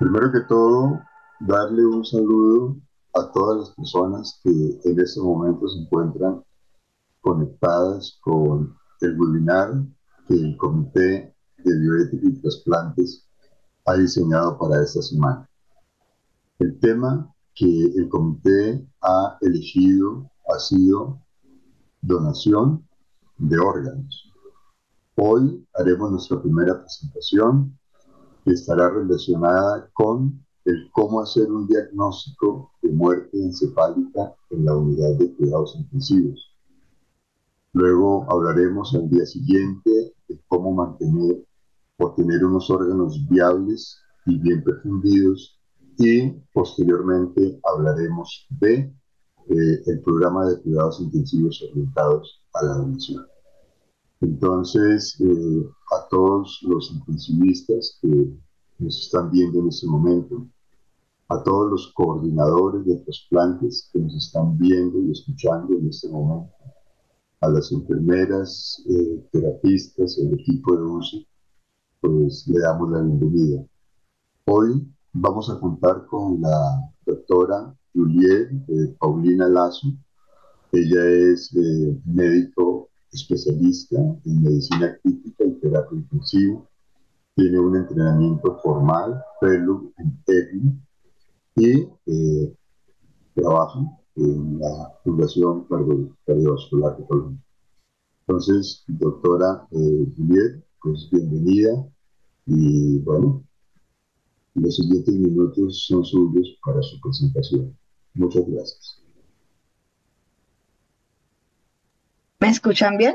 Primero que todo, darle un saludo a todas las personas que en este momento se encuentran conectadas con el webinar que el Comité de Bioética y Trasplantes ha diseñado para esta semana. El tema que el comité ha elegido ha sido donación de órganos. Hoy haremos nuestra primera presentación que estará relacionada con el cómo hacer un diagnóstico de muerte encefálica en la unidad de cuidados intensivos. Luego hablaremos al día siguiente de cómo mantener o tener unos órganos viables y bien perfundidos, y posteriormente hablaremos de el programa de cuidados intensivos orientados a la donación. Entonces, a todos los intensivistas que nos están viendo en este momento, a todos los coordinadores de trasplantes que nos están viendo y escuchando en este momento, a las enfermeras, terapistas, el equipo de UCI, pues le damos la bienvenida. Hoy vamos a contar con la doctora Juliet Paulina Lazo. Ella es médico especialista en medicina crítica y terapia intensiva. Tiene un entrenamiento formal, fellow en EPI, y trabaja en la Fundación Cardiovascular de Colombia. Entonces, doctora Juliet, pues bienvenida, y bueno, los siguientes minutos son suyos para su presentación. Muchas gracias. ¿Me escuchan bien?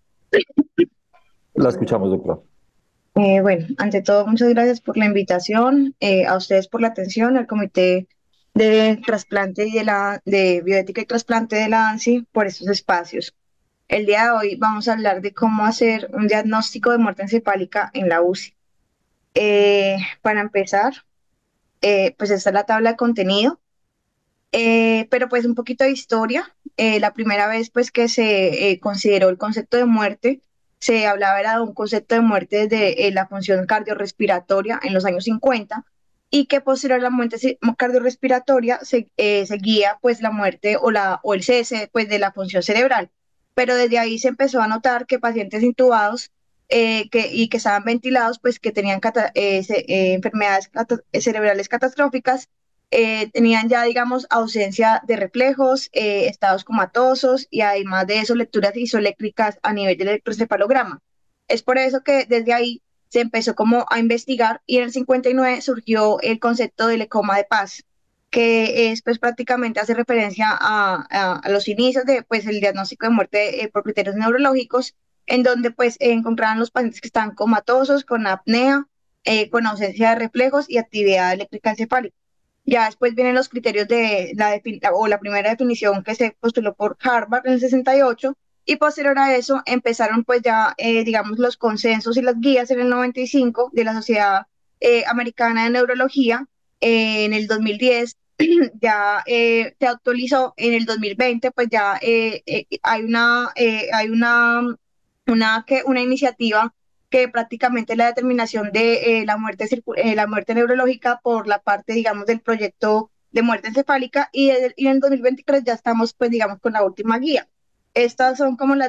La escuchamos, doctor. Bueno, ante todo, muchas gracias por la invitación, a ustedes por la atención, al Comité de Trasplante y de Bioética y Trasplante de la ANSI por estos espacios. El día de hoy vamos a hablar de cómo hacer un diagnóstico de muerte encefálica en la UCI. Para empezar, pues esta es la tabla de contenido, pero pues un poquito de historia. La primera vez pues que se consideró el concepto de muerte, se hablaba era de un concepto de muerte de la función cardiorrespiratoria en los años 50, y que posterior a la muerte cardiorrespiratoria seguía pues la muerte o el cese pues de la función cerebral. Pero desde ahí se empezó a notar que pacientes intubados y que estaban ventilados, pues que tenían enfermedades cerebrales catastróficas, tenían ya, digamos, ausencia de reflejos, estados comatosos y además de eso lecturas isoeléctricas a nivel del electroencefalograma. Es por eso que desde ahí se empezó como a investigar, y en el 59 surgió el concepto del coma de paz, que es pues prácticamente hace referencia a los inicios de pues el diagnóstico de muerte por criterios neurológicos, en donde pues encontraban los pacientes que estaban comatosos, con apnea, con ausencia de reflejos y actividad eléctrica encefálica. Ya después vienen los criterios de la primera definición que se postuló por Harvard en el 68, y posterior a eso empezaron pues ya, digamos, los consensos y las guías en el 95 de la Sociedad Americana de Neurología. En el 2010 ya se actualizó. En el 2020 pues ya hay una iniciativa que prácticamente la determinación de la muerte neurológica por la parte, digamos, del proyecto de muerte encefálica, y en el 2023 ya estamos, pues, digamos, con la última guía. Estas son como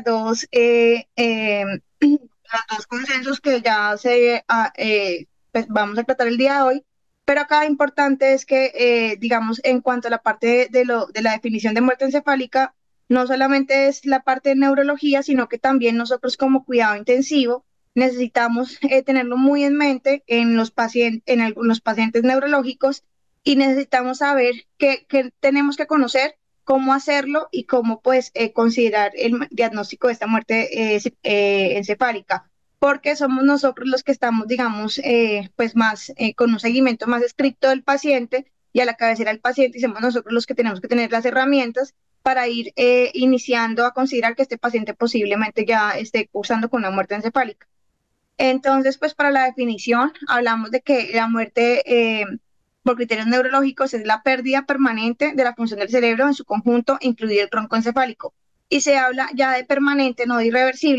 las dos consensos que ya pues, vamos a tratar el día de hoy. Pero acá importante es que, digamos, en cuanto a la parte de la definición de muerte encefálica, no solamente es la parte de neurología, sino que también nosotros como cuidado intensivo necesitamos tenerlo muy en mente en los pacientes neurológicos, y necesitamos saber qué tenemos que conocer, cómo hacerlo y cómo pues considerar el diagnóstico de esta muerte encefálica, porque somos nosotros los que estamos, digamos, pues más con un seguimiento más estricto del paciente y a la cabecera del paciente, y somos nosotros los que tenemos que tener las herramientas para ir iniciando a considerar que este paciente posiblemente ya esté cursando con una muerte encefálica. Entonces, pues para la definición, hablamos de que la muerte por criterios neurológicos es la pérdida permanente de la función del cerebro en su conjunto, incluido el tronco encefálico. Y se habla ya de permanente, no de irreversible,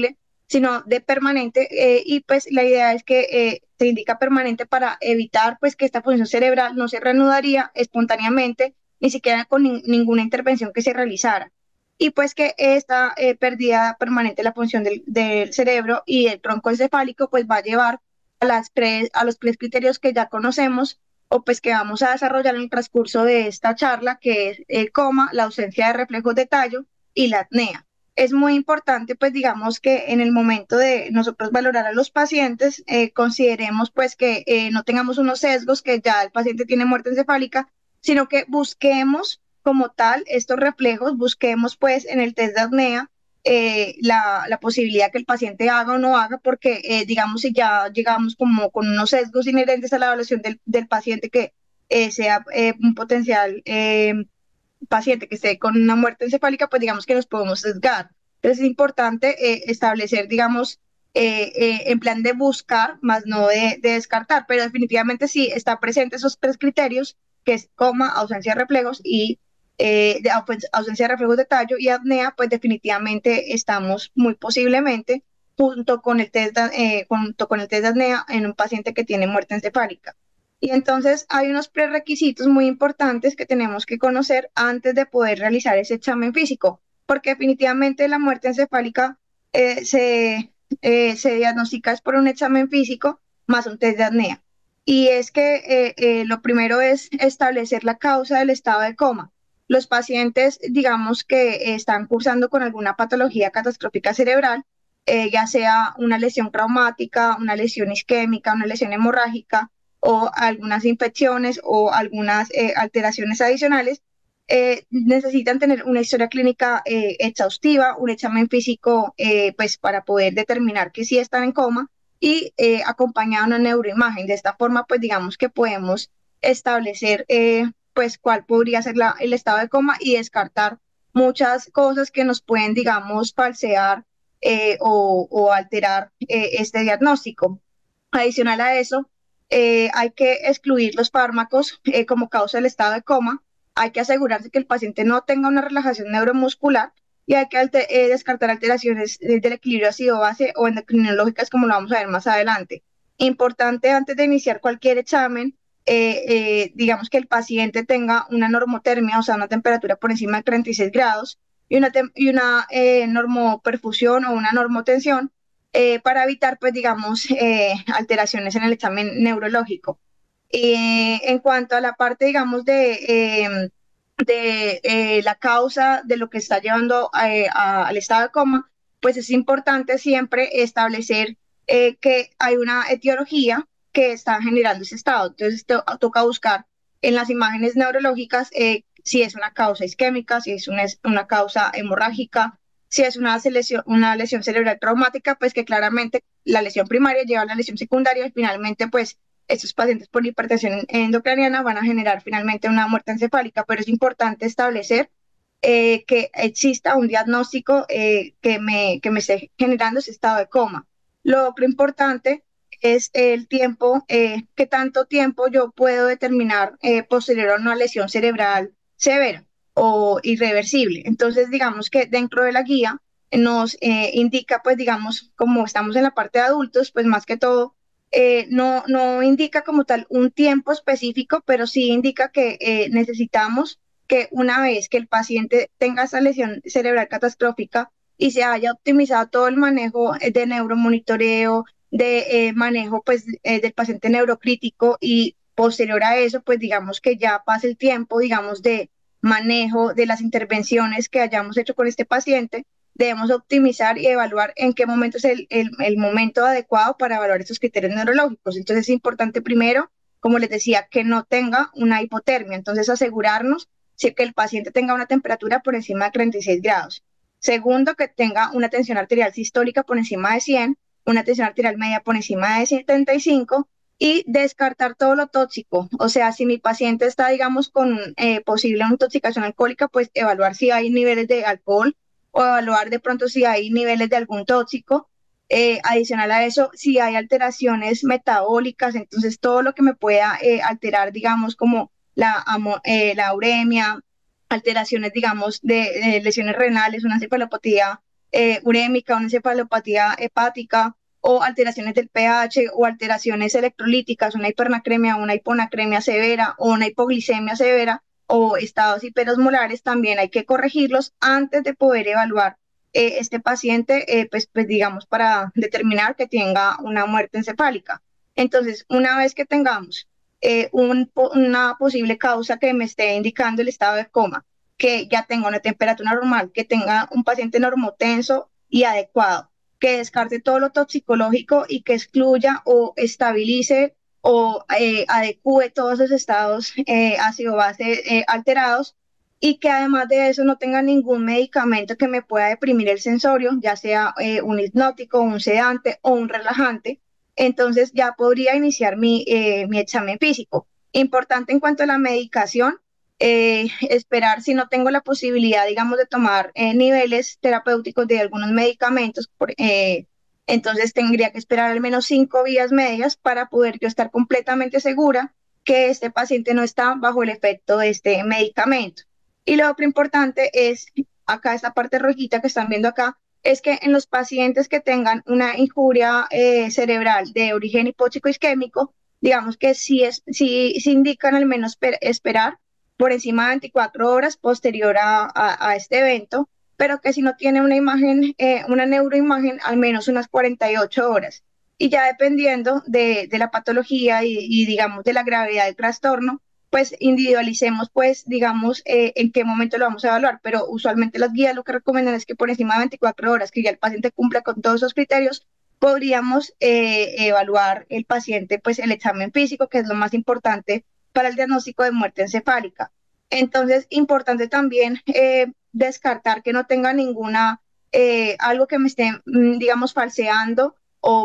sino de permanente, y pues la idea es que se indica permanente para evitar pues que esta función cerebral no se reanudaría espontáneamente, ni siquiera con ninguna intervención que se realizara. Y pues que esta pérdida permanente de la función del cerebro y el tronco encefálico pues va a llevar a los tres criterios que ya conocemos o pues que vamos a desarrollar en el transcurso de esta charla, que es el coma, la ausencia de reflejos de tallo y la apnea. Es muy importante, pues digamos que en el momento de nosotros valorar a los pacientes, consideremos pues que no tengamos unos sesgos que ya el paciente tiene muerte encefálica, sino que busquemos como tal estos reflejos, busquemos pues en el test de apnea la posibilidad que el paciente haga o no haga, porque digamos si ya llegamos como con unos sesgos inherentes a la evaluación del paciente que sea un potencial paciente que esté con una muerte encefálica, pues digamos que nos podemos sesgar. Entonces es importante establecer, digamos, en plan de buscar, más no de descartar, pero definitivamente sí está presente esos tres criterios, que es coma, ausencia de reflejos y ausencia de reflejos de tallo y apnea, pues definitivamente estamos muy posiblemente junto con el test de apnea en un paciente que tiene muerte encefálica. Y entonces hay unos prerequisitos muy importantes que tenemos que conocer antes de poder realizar ese examen físico, porque definitivamente la muerte encefálica se diagnostica es por un examen físico más un test de apnea. Y es que lo primero es establecer la causa del estado de coma. Los pacientes, digamos que están cursando con alguna patología catastrófica cerebral, ya sea una lesión traumática, una lesión isquémica, una lesión hemorrágica, o algunas infecciones o algunas alteraciones adicionales, necesitan tener una historia clínica exhaustiva, un examen físico pues para poder determinar que sí están en coma y acompañado de una neuroimagen. De esta forma, pues digamos que podemos establecer pues cuál podría ser el estado de coma y descartar muchas cosas que nos pueden, digamos, falsear o alterar este diagnóstico. Adicional a eso, hay que excluir los fármacos como causa del estado de coma, hay que asegurarse que el paciente no tenga una relajación neuromuscular y hay que descartar alteraciones del equilibrio ácido-base o endocrinológicas como lo vamos a ver más adelante. Importante antes de iniciar cualquier examen, digamos que el paciente tenga una normotermia, o sea, una temperatura por encima de 36 grados y una normoperfusión o una normotensión para evitar, pues, digamos, alteraciones en el examen neurológico. En cuanto a la parte, digamos, de la causa de lo que está llevando al estado de coma, pues es importante siempre establecer que hay una etiología que está generando ese estado. Entonces, toca buscar en las imágenes neurológicas si es una causa isquémica, si es una causa hemorrágica, si es una lesión cerebral traumática, pues que claramente la lesión primaria lleva a la lesión secundaria y finalmente, pues, estos pacientes por hipertensión endocraniana van a generar finalmente una muerte encefálica, pero es importante establecer que exista un diagnóstico que me esté generando ese estado de coma. Lo otro importante es el tiempo, qué tanto tiempo yo puedo determinar posterior a una lesión cerebral severa o irreversible. Entonces, digamos que dentro de la guía nos indica, pues, digamos, como estamos en la parte de adultos, pues más que todo, no indica como tal un tiempo específico, pero sí indica que necesitamos que una vez que el paciente tenga esa lesión cerebral catastrófica y se haya optimizado todo el manejo de neuromonitoreo, de manejo pues del paciente neurocrítico y posterior a eso, pues digamos que ya pase el tiempo, digamos, de manejo de las intervenciones que hayamos hecho con este paciente, debemos optimizar y evaluar en qué momento es el momento adecuado para evaluar estos criterios neurológicos. Entonces es importante primero, como les decía, que no tenga una hipotermia. Entonces asegurarnos que el paciente tenga una temperatura por encima de 36 grados. Segundo, que tenga una tensión arterial sistólica por encima de 100, una tensión arterial media por encima de 75 y descartar todo lo tóxico. O sea, si mi paciente está, digamos, con posible intoxicación alcohólica, pues evaluar si hay niveles de alcohol o evaluar de pronto si hay niveles de algún tóxico. Adicional a eso, si hay alteraciones metabólicas, entonces todo lo que me pueda alterar, digamos, como la uremia, alteraciones, digamos, de lesiones renales, una encefalopatía urémica, una encefalopatía hepática, o alteraciones del pH, o alteraciones electrolíticas, una hipernatremia, una hiponatremia severa, o una hipoglicemia severa, o estados hiperosmolares, también hay que corregirlos antes de poder evaluar este paciente, pues digamos, para determinar que tenga una muerte encefálica. Entonces, una vez que tengamos una posible causa que me esté indicando el estado de coma, que ya tenga una temperatura normal, que tenga un paciente normotenso y adecuado, que descarte todo lo toxicológico y que excluya o estabilice o adecue todos los estados ácido-base alterados, y que además de eso no tenga ningún medicamento que me pueda deprimir el sensorio, ya sea un hipnótico, un sedante o un relajante. Entonces ya podría iniciar mi examen físico. Importante en cuanto a la medicación, esperar si no tengo la posibilidad, digamos, de tomar niveles terapéuticos de algunos medicamentos, entonces tendría que esperar al menos 5 vías medias para poder yo estar completamente segura que este paciente no está bajo el efecto de este medicamento. Y lo otro importante es, acá esta parte rojita que están viendo acá, es que en los pacientes que tengan una injuria cerebral de origen hipóxico isquémico, digamos que sí indican al menos esperar por encima de 24 horas posterior a este evento, pero que si no tiene una imagen, una neuroimagen, al menos unas 48 horas. Y ya dependiendo de la patología y digamos de la gravedad del trastorno, pues individualicemos, pues digamos, en qué momento lo vamos a evaluar, pero usualmente las guías lo que recomiendan es que por encima de 24 horas, que ya el paciente cumpla con todos esos criterios, podríamos evaluar el paciente, pues el examen físico, que es lo más importante para el diagnóstico de muerte encefálica. Entonces, importante también descartar que no tenga ninguna, algo que me esté, digamos, falseando o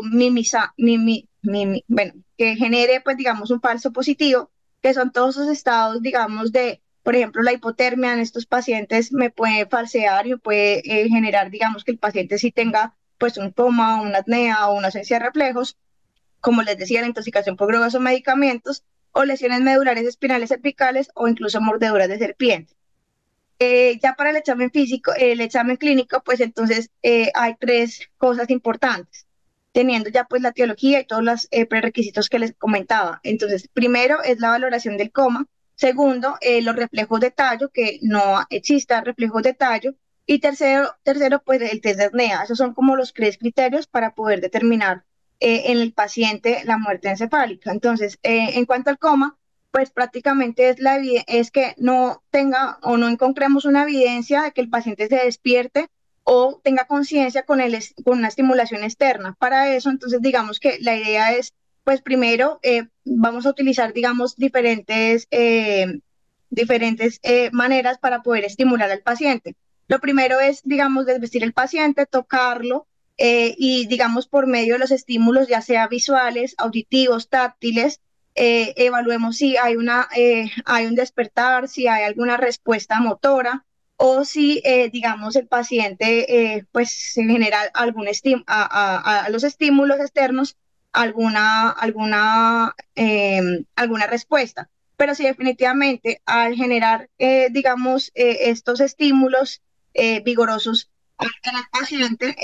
bueno, que genere, pues, digamos, un falso positivo, que son todos esos estados, digamos, de, por ejemplo, la hipotermia en estos pacientes me puede falsear y puede generar, digamos, que el paciente sí tenga, pues, un coma, una apnea o una ausencia de reflejos, como les decía, la intoxicación por drogas o medicamentos, o lesiones medulares espinales apicales o incluso mordeduras de serpiente. Ya para el examen físico, el examen clínico, pues entonces hay 3 cosas importantes, teniendo ya pues la etiología y todos los prerequisitos que les comentaba. Entonces, primero es la valoración del coma, segundo, los reflejos de tallo, que no exista reflejos de tallo, y tercero, pues el test de apnea. Esos son como los 3 criterios para poder determinar en el paciente la muerte encefálica. Entonces, en cuanto al coma, pues prácticamente es que no tenga o no encontremos una evidencia de que el paciente se despierte o tenga conciencia con una estimulación externa. Para eso, entonces, digamos que la idea es, pues primero, vamos a utilizar, digamos, diferentes maneras para poder estimular al paciente. Lo primero es, digamos, desvestir el paciente, tocarlo, y, digamos, por medio de los estímulos, ya sea visuales, auditivos, táctiles, evaluemos si hay un despertar, si hay alguna respuesta motora, o si, digamos, el paciente, pues, se genera a los estímulos externos alguna respuesta. Pero sí, definitivamente, al generar, digamos, estos estímulos vigorosos al paciente,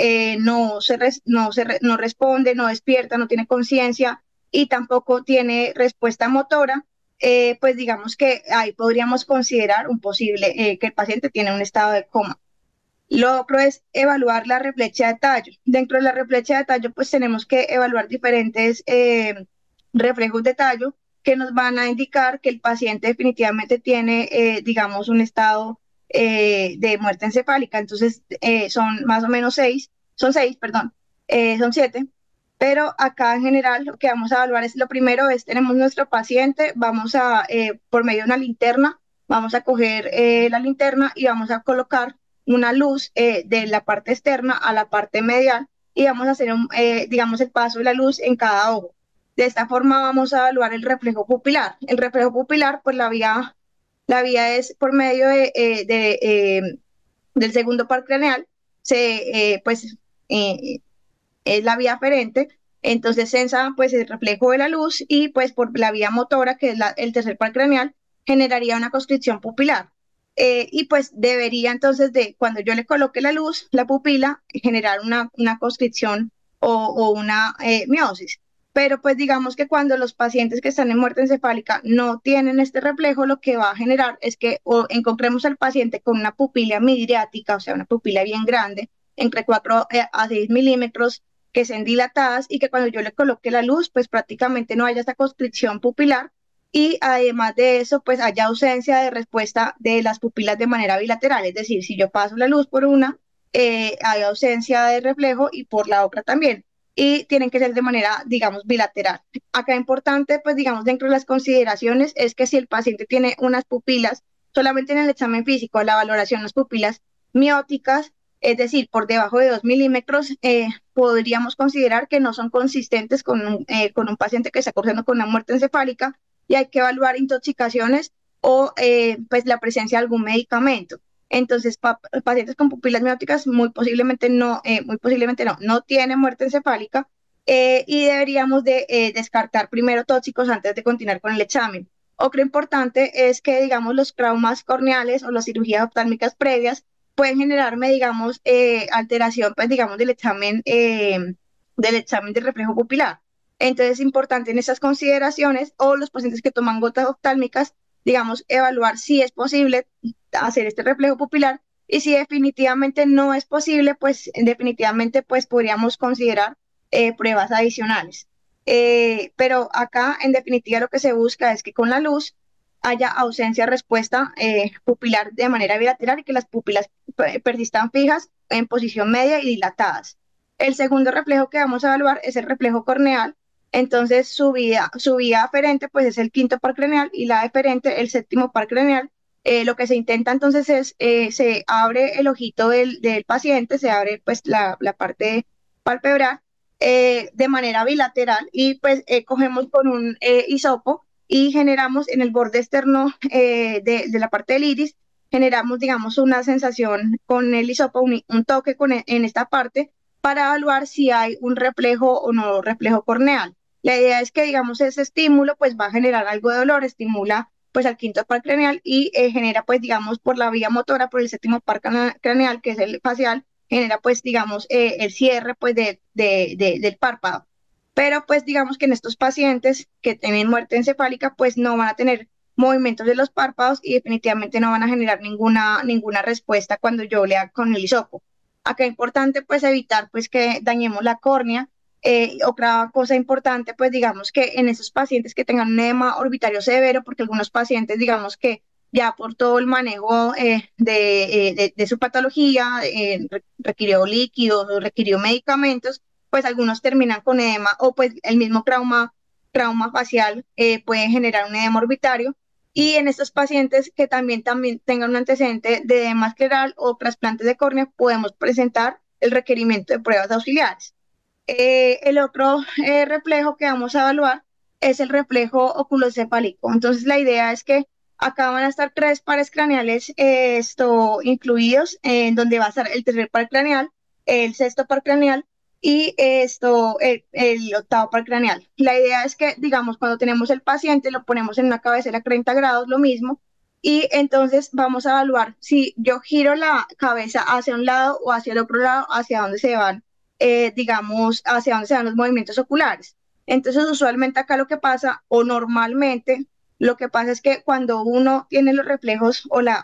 no responde, no despierta, no tiene conciencia y tampoco tiene respuesta motora, pues digamos que ahí podríamos considerar un posible, que el paciente tiene un estado de coma. Lo otro es evaluar la reflexión de tallo. Dentro de la reflexión de tallo, pues tenemos que evaluar diferentes reflejos de tallo que nos van a indicar que el paciente definitivamente tiene, digamos, un estado de muerte encefálica. Entonces, son más o menos perdón, son 7. Pero acá en general lo que vamos a evaluar es, lo primero es, tenemos nuestro paciente, vamos a, por medio de una linterna, vamos a coger la linterna y vamos a colocar una luz de la parte externa a la parte medial y vamos a hacer, digamos, el paso de la luz en cada ojo. De esta forma vamos a evaluar el reflejo pupilar. El reflejo pupilar, pues la vía es por medio del segundo par craneal, pues es la vía aferente, entonces sensa pues el reflejo de la luz y pues por la vía motora, que es el tercer par craneal, generaría una constricción pupilar. y pues debería entonces de, cuando yo le coloque la luz, la pupila, generar una constricción o una miosis. Pero pues digamos que cuando los pacientes que están en muerte encefálica no tienen este reflejo, lo que va a generar es que o encontremos al paciente con una pupila midriática, o sea, una pupila bien grande, entre 4 a 6 milímetros, que sean dilatadas y que cuando yo le coloque la luz, pues prácticamente no haya esta constricción pupilar y además de eso, pues haya ausencia de respuesta de las pupilas de manera bilateral, es decir, si yo paso la luz por una, hay ausencia de reflejo y por la otra también. Y tienen que ser de manera, digamos, bilateral. Acá importante, pues digamos, dentro de las consideraciones es que si el paciente tiene unas pupilas, solamente en el examen físico, la valoración, las pupilas mióticas, es decir, por debajo de 2 milímetros, podríamos considerar que no son consistentes con un paciente que está cursando con una muerte encefálica y hay que evaluar intoxicaciones o pues la presencia de algún medicamento. Entonces, pacientes con pupilas mióticas muy posiblemente no tienen muerte encefálica y deberíamos de descartar primero tóxicos antes de continuar con el examen. Otro importante es que, digamos, los traumas corneales o las cirugías oftálmicas previas pueden generarme, digamos, alteración, pues, digamos, del examen de reflejo pupilar. Entonces es importante en esas consideraciones o los pacientes que toman gotas oftálmicas, digamos, evaluar si es posible hacer este reflejo pupilar y si definitivamente no es posible, pues definitivamente pues podríamos considerar pruebas adicionales. Pero acá en definitiva lo que se busca es que con la luz haya ausencia-respuesta pupilar de manera bilateral y que las pupilas persistan fijas en posición media y dilatadas. El segundo reflejo que vamos a evaluar es el reflejo corneal. Entonces, su vía aferente, pues es el quinto par craneal y la deferente, el séptimo par craneal. Lo que se intenta entonces es, se abre el ojito del paciente, se abre pues la parte palpebral de manera bilateral y pues cogemos con un hisopo y generamos en el borde externo de la parte del iris, generamos, digamos, una sensación con el hisopo, un toque en esta parte para evaluar si hay un reflejo o no reflejo corneal. La idea es que, digamos, ese estímulo pues va a generar algo de dolor, estimula pues al quinto par craneal y genera pues, digamos, por la vía motora, por el séptimo par craneal, que es el facial, genera pues, digamos, el cierre pues del párpado. Pero pues digamos que en estos pacientes que tienen muerte encefálica pues no van a tener movimientos de los párpados y definitivamente no van a generar ninguna respuesta cuando yo lea con el hisopo. Acá es importante pues evitar pues que dañemos la córnea. Otra cosa importante pues digamos que en esos pacientes que tengan un edema orbitario severo, porque algunos pacientes digamos que ya por todo el manejo de su patología, requirió líquidos, requirió medicamentos, pues algunos terminan con edema o pues el mismo trauma facial puede generar un edema orbitario. Y en estos pacientes que también tengan un antecedente de edema escleral o trasplantes de córnea, podemos presentar el requerimiento de pruebas auxiliares. El otro reflejo que vamos a evaluar es el reflejo oculocefálico. Entonces la idea es que acá van a estar 3 pares craneales incluidos, en donde va a estar el tercer par craneal, el sexto par craneal y el octavo par craneal. La idea es que, digamos, cuando tenemos el paciente, lo ponemos en una cabecera a 30 grados, lo mismo, y entonces vamos a evaluar si yo giro la cabeza hacia un lado o hacia el otro lado, hacia dónde se van, digamos, hacia dónde se van los movimientos oculares. Entonces, usualmente acá lo que pasa, o normalmente, lo que pasa es que cuando uno tiene los reflejos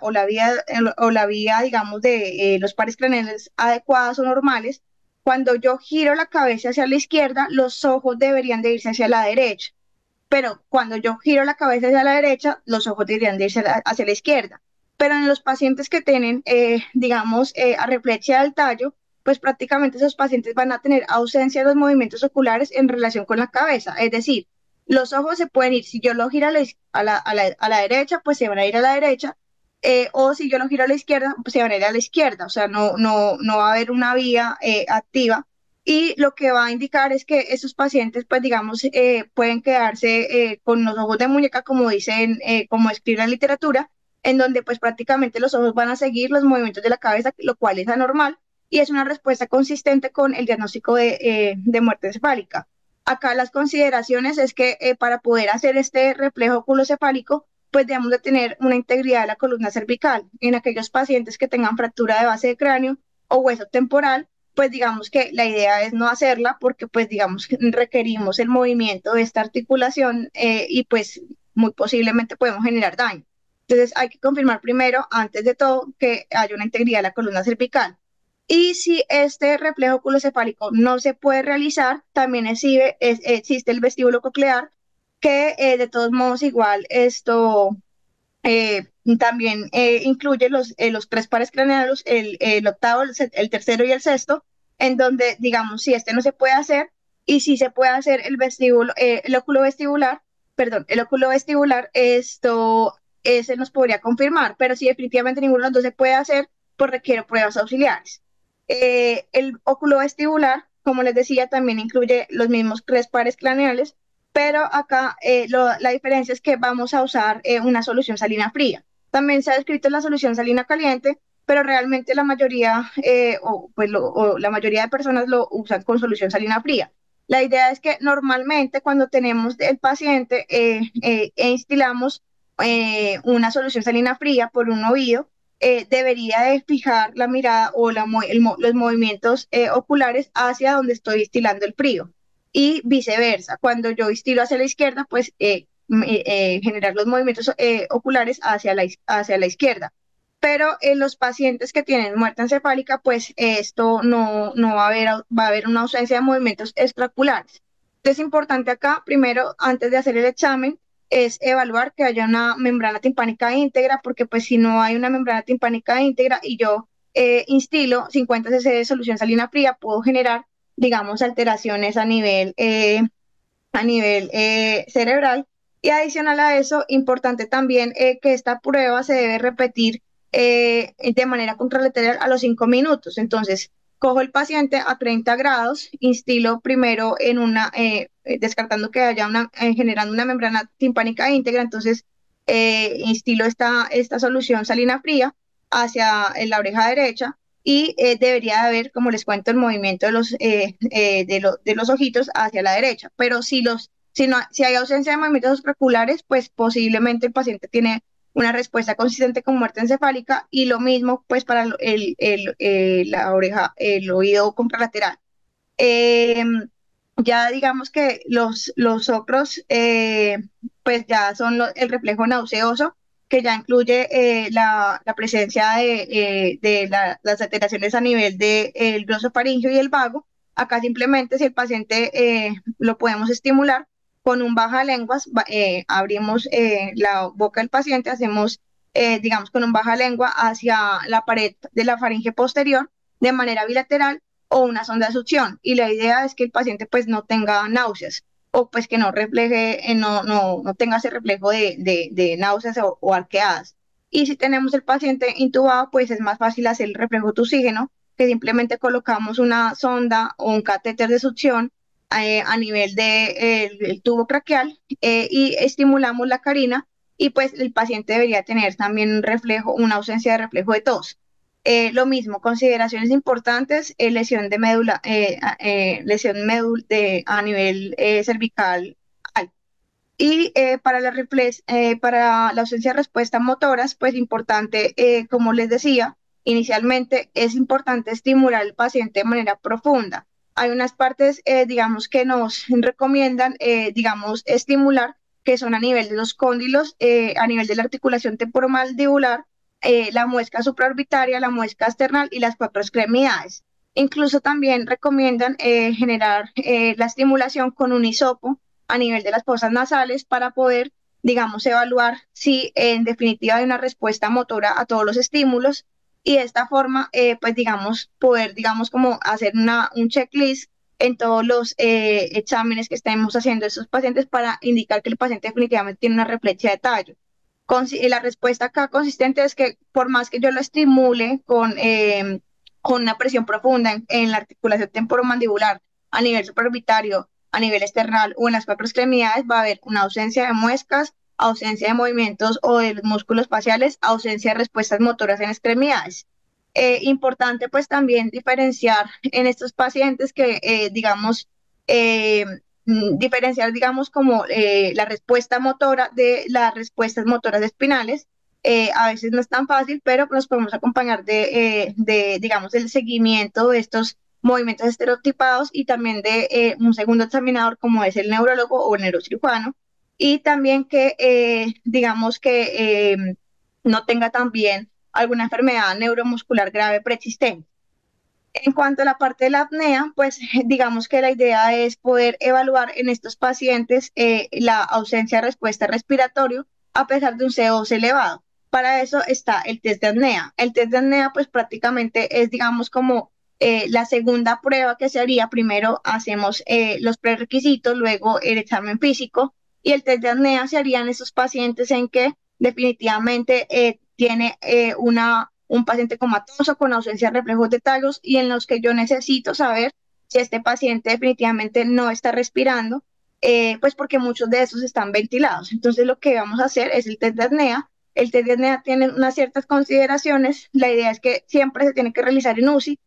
o la vía digamos, de los pares craneales adecuadas o normales, cuando yo giro la cabeza hacia la izquierda, los ojos deberían de irse hacia la derecha. Pero cuando yo giro la cabeza hacia la derecha, los ojos deberían de irse hacia la izquierda. Pero en los pacientes que tienen, digamos, areflexia del tallo, pues prácticamente esos pacientes van a tener ausencia de los movimientos oculares en relación con la cabeza. Es decir, los ojos se pueden ir, si yo lo giro a la derecha, pues se van a ir a la derecha, o si yo lo giro a la izquierda, pues se van a ir a la izquierda, o sea, no va a haber una vía activa. Y lo que va a indicar es que esos pacientes, pues digamos, pueden quedarse con los ojos de muñeca, como dicen, como escribe la literatura, en donde pues prácticamente los ojos van a seguir los movimientos de la cabeza, lo cual es anormal y es una respuesta consistente con el diagnóstico de muerte encefálica. Acá las consideraciones es que para poder hacer este reflejo oculocefálico, pues debemos de tener una integridad de la columna cervical. En aquellos pacientes que tengan fractura de base de cráneo o hueso temporal, pues digamos que la idea es no hacerla porque pues digamos que requerimos el movimiento de esta articulación y pues muy posiblemente podemos generar daño. Entonces hay que confirmar primero, antes de todo, que haya una integridad de la columna cervical. Y si este reflejo oculocefálico no se puede realizar, también existe el vestíbulo coclear, que de todos modos igual esto eh, también incluye los tres pares craneales, el octavo, el tercero y el sexto, en donde, digamos, si este no se puede hacer y si se puede hacer el vestíbulo, el óculo vestibular, perdón, el óculo vestibular, ese nos podría confirmar, pero si definitivamente ninguno de los dos se puede hacer, pues requiere pruebas auxiliares. El óculo vestibular, como les decía, también incluye los mismos tres pares craneales, pero acá la diferencia es que vamos a usar una solución salina fría. También se ha descrito la solución salina caliente, pero realmente la mayoría, o la mayoría de personas lo usan con solución salina fría. La idea es que normalmente cuando tenemos el paciente e instilamos una solución salina fría por un oído, debería de fijar la mirada o los movimientos oculares hacia donde estoy instilando el frío y viceversa. Cuando yo estilo hacia la izquierda, pues generar los movimientos oculares hacia la izquierda. Pero en los pacientes que tienen muerte encefálica, pues esto no va a haber una ausencia de movimientos extraoculares. Entonces es importante acá, primero, antes de hacer el examen, es evaluar que haya una membrana timpánica íntegra, porque pues si no hay una membrana timpánica íntegra y yo instilo 50 cc de solución salina fría, puedo generar digamos, alteraciones a nivel cerebral. Y adicional a eso, importante también que esta prueba se debe repetir de manera contralateral a los 5 minutos. Entonces, cojo el paciente a 30 grados, instilo primero en descartando que haya generando una membrana timpánica íntegra, entonces instilo esta solución salina fría hacia la oreja derecha y debería de haber, como les cuento, el movimiento de los ojitos hacia la derecha. Pero si hay ausencia de movimientos extraoculares, pues posiblemente el paciente tiene una respuesta consistente con muerte encefálica y lo mismo pues para la oreja, el oído contralateral. Eh, ya digamos que los otros, pues ya son el reflejo nauseoso, que ya incluye la presencia de las alteraciones a nivel del glosofaringeo y el vago. Acá simplemente si el paciente lo podemos estimular con un bajalenguas, abrimos la boca del paciente, hacemos, digamos, con un bajalengua hacia la pared de la faringe posterior de manera bilateral o una sonda de succión. Y la idea es que el paciente pues no tenga náuseas o pues que no refleje, no tenga ese reflejo de náuseas o arqueadas. Y si tenemos el paciente intubado, pues es más fácil hacer el reflejo de oxígeno, que simplemente colocamos una sonda o un catéter de succión a nivel del tubo traqueal y estimulamos la carina y pues el paciente debería tener también un reflejo, una ausencia de reflejo de tos. Lo mismo, consideraciones importantes, a nivel cervical alto. Y para la ausencia de respuestas motoras, pues importante, como les decía, inicialmente es importante estimular al paciente de manera profunda. Hay unas partes, digamos, que nos recomiendan, digamos, estimular, que son a nivel de los cóndilos, a nivel de la articulación temporomandibular, la muesca supraorbitaria, la muesca external y las cuatro extremidades. Incluso también recomiendan generar la estimulación con un hisopo a nivel de las fosas nasales para poder, digamos, evaluar si en definitiva hay una respuesta motora a todos los estímulos y de esta forma, pues digamos, poder, digamos, como hacer un checklist en todos los exámenes que estemos haciendo a estos pacientes para indicar que el paciente definitivamente tiene una reflexia de tallo. La respuesta acá consistente es que por más que yo lo estimule con una presión profunda en la articulación temporomandibular a nivel supraorbitario, a nivel external o en las cuatro extremidades, va a haber una ausencia de muescas, ausencia de movimientos o de los músculos faciales, ausencia de respuestas motoras en extremidades. Importante pues también diferenciar en estos pacientes que digamos diferenciar, digamos, como la respuesta motora de las respuestas motoras espinales. A veces no es tan fácil, pero nos podemos acompañar digamos, el seguimiento de estos movimientos estereotipados y también de un segundo examinador como es el neurólogo o el neurocirujano, y también que, digamos, que no tenga también alguna enfermedad neuromuscular grave preexistente. En cuanto a la parte de la apnea, pues digamos que la idea es poder evaluar en estos pacientes la ausencia de respuesta respiratoria a pesar de un CO2 elevado. Para eso está el test de apnea. El test de apnea pues prácticamente es digamos como la segunda prueba que se haría. Primero hacemos los prerequisitos, luego el examen físico, y el test de apnea se haría en esos pacientes en que definitivamente tiene un paciente comatoso con ausencia de reflejos de tallos y en los que yo necesito saber si este paciente definitivamente no está respirando, pues porque muchos de esos están ventilados. Entonces lo que vamos a hacer es el test de apnea. El test de apnea tiene unas ciertas consideraciones. La idea es que siempre se tiene que realizar en UCI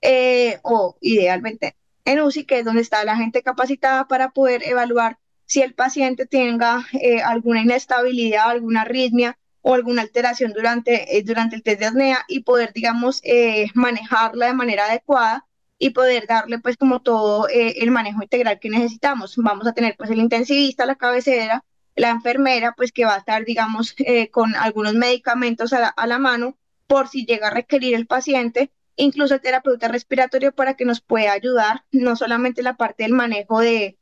o idealmente en UCI, que es donde está la gente capacitada para poder evaluar si el paciente tenga alguna inestabilidad, alguna arritmia o alguna alteración durante el test de apnea y poder, digamos, manejarla de manera adecuada y poder darle pues como todo el manejo integral que necesitamos. Vamos a tener pues el intensivista, la cabecera, la enfermera pues que va a estar, digamos, con algunos medicamentos a la mano por si llega a requerir el paciente, incluso el terapeuta respiratorio para que nos pueda ayudar, no solamente la parte del manejo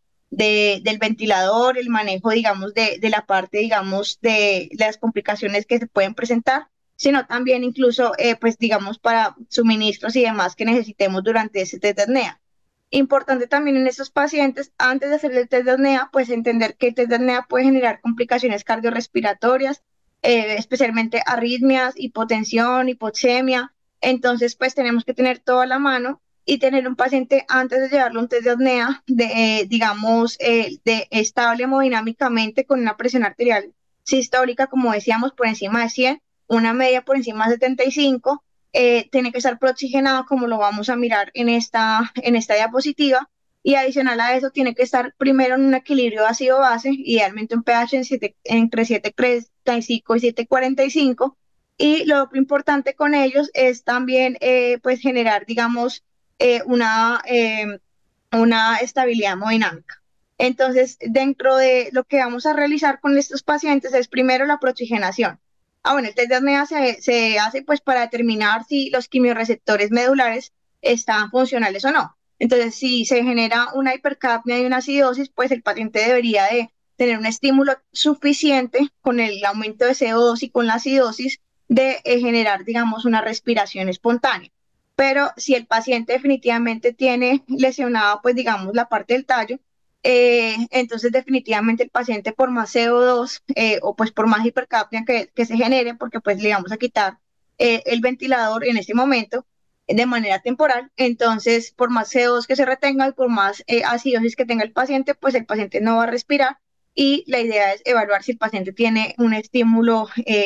del ventilador, el manejo, digamos, de la parte, digamos, de las complicaciones que se pueden presentar, sino también incluso, pues, digamos, para suministros y demás que necesitemos durante ese test de apnea. Importante también en estos pacientes, antes de hacer el test de apnea, pues entender que el test de apnea puede generar complicaciones cardiorrespiratorias, especialmente arritmias, hipotensión, hipoxemia. Entonces, pues tenemos que tener todo a la mano y tener un paciente antes de llevarlo a un test de apnea, digamos, de estable hemodinámicamente con una presión arterial sistólica, como decíamos, por encima de 100, una media por encima de 75, tiene que estar prooxigenado como lo vamos a mirar en esta diapositiva, y adicional a eso tiene que estar primero en un equilibrio ácido-base, idealmente un pH entre 7,35 y 7,45, y lo importante con ellos es también pues generar, digamos, eh, una, eh, una estabilidad hemodinámica. Entonces, dentro de lo que vamos a realizar con estos pacientes es primero la prooxigenación. Bueno, el test de apnea se hace pues para determinar si los quimiorreceptores medulares están funcionales o no. Entonces, si se genera una hipercapnia y una acidosis, pues el paciente debería de tener un estímulo suficiente con el aumento de CO2 y con la acidosis de generar, digamos, una respiración espontánea. Pero si el paciente definitivamente tiene lesionado, pues digamos, la parte del tallo, entonces definitivamente el paciente por más CO2 o pues por más hipercapnia que se genere, porque pues le vamos a quitar el ventilador en este momento de manera temporal, entonces por más CO2 que se retenga y por más acidosis que tenga el paciente, pues el paciente no va a respirar, y la idea es evaluar si el paciente tiene un estímulo,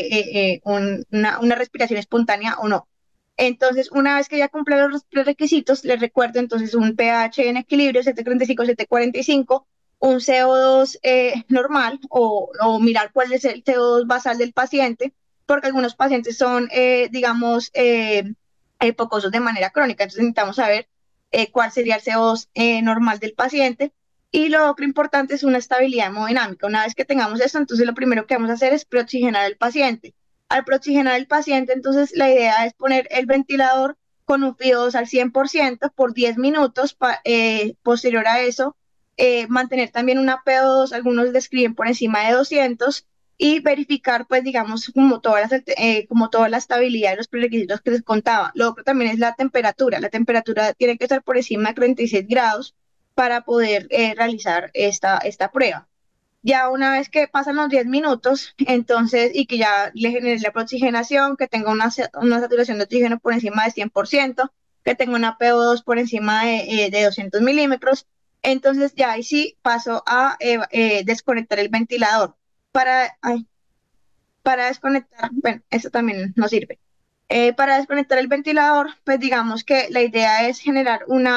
una respiración espontánea o no. Entonces, una vez que ya cumple los requisitos, les recuerdo entonces un pH en equilibrio, 7,35, 7,45, un CO2 normal o mirar cuál es el CO2 basal del paciente, porque algunos pacientes son, digamos, hipocosos de manera crónica. Entonces necesitamos saber cuál sería el CO2 normal del paciente. Y lo otro importante es una estabilidad hemodinámica. Una vez que tengamos esto, entonces lo primero que vamos a hacer es preoxigenar al paciente. Al prooxigenar el paciente, entonces la idea es poner el ventilador con un FIO2 al 100% por 10 minutos. Posterior a eso, mantener también una PO2, algunos describen por encima de 200, y verificar, pues digamos, como toda la estabilidad de los prerequisitos que les contaba. Lo otro también es la temperatura. La temperatura tiene que estar por encima de 36 grados para poder realizar esta prueba. Ya una vez que pasan los 10 minutos, entonces, y que ya le genere la prooxigenación, que tenga una saturación de oxígeno por encima de 100%, que tenga una PO2 por encima de 200 milímetros, entonces ya ahí sí paso a desconectar el ventilador. Ay, para desconectar, bueno, eso también nos sirve. Para desconectar el ventilador, pues digamos que la idea es generar una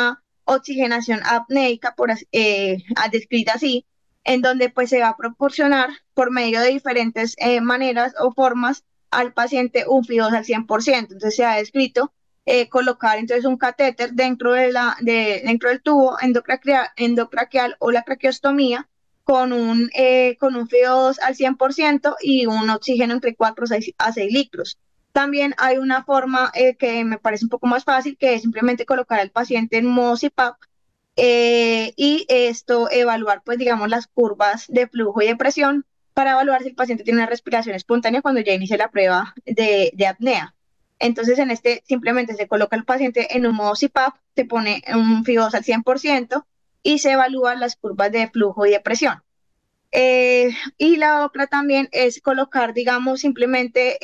oxigenación apneica, descrita así, en donde pues se va a proporcionar por medio de diferentes maneras o formas al paciente un FIO2 al 100%. Entonces se ha descrito colocar entonces un catéter dentro del tubo endotraqueal o la traqueostomía con un FIO2 al 100% y un oxígeno entre 4 a 6 litros. También hay una forma que me parece un poco más fácil, que es simplemente colocar al paciente en modo CPAP y esto evaluar, pues digamos, las curvas de flujo y de presión para evaluar si el paciente tiene una respiración espontánea cuando ya inicie la prueba de apnea. Entonces, en este simplemente se coloca el paciente en un modo CPAP, se pone un FIO2 al 100% y se evalúan las curvas de flujo y de presión. Y la otra también es colocar, digamos, simplemente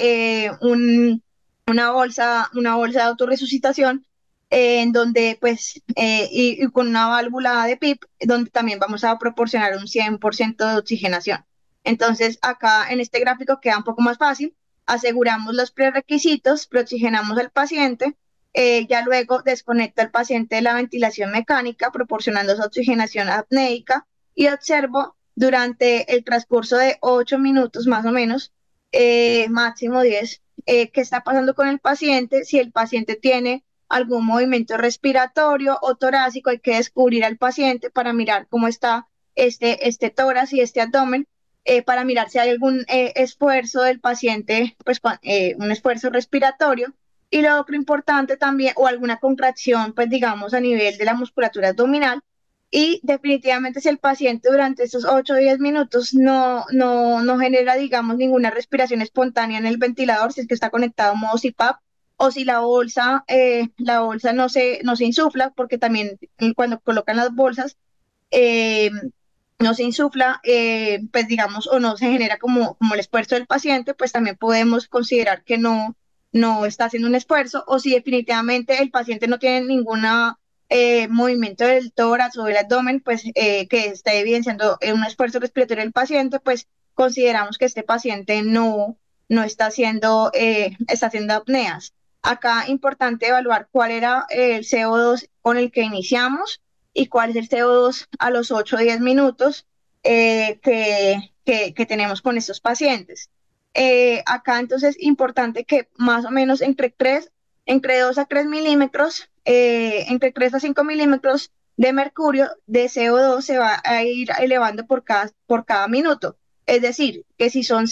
una bolsa de autorresucitación en donde, pues, y con una válvula de PIP, donde también vamos a proporcionar un 100% de oxigenación. Entonces, acá en este gráfico queda un poco más fácil. Aseguramos los prerequisitos, preoxigenamos al paciente, ya luego desconecto al paciente de la ventilación mecánica, proporcionando esa oxigenación apneica y observo durante el transcurso de 8 minutos más o menos, máximo 10, qué está pasando con el paciente, si el paciente tiene algún movimiento respiratorio o torácico, hay que descubrir al paciente para mirar cómo está este tórax y este abdomen, para mirar si hay algún esfuerzo del paciente, pues un esfuerzo respiratorio. Y lo otro importante también, o alguna contracción, pues digamos, a nivel de la musculatura abdominal, y definitivamente si el paciente durante estos 8 o 10 minutos no genera, digamos, ninguna respiración espontánea en el ventilador, si es que está conectado a modo CPAP, o si la bolsa no se insufla, porque también cuando colocan las bolsas, eh, no se insufla, pues digamos, o no se genera como el esfuerzo del paciente, pues también podemos considerar que no está haciendo un esfuerzo, o si definitivamente el paciente no tiene ninguna movimiento del tórax o del abdomen, pues que está evidenciando un esfuerzo respiratorio del paciente, pues consideramos que este paciente no está haciendo apneas. Acá importante evaluar cuál era el CO2 con el que iniciamos y cuál es el CO2 a los 8 o 10 minutos que tenemos con estos pacientes. Acá entonces importante que más o menos entre 2 a 3 milímetros, entre 3 a 5 milímetros de mercurio de CO2 se va a ir elevando por cada minuto. Es decir, que si son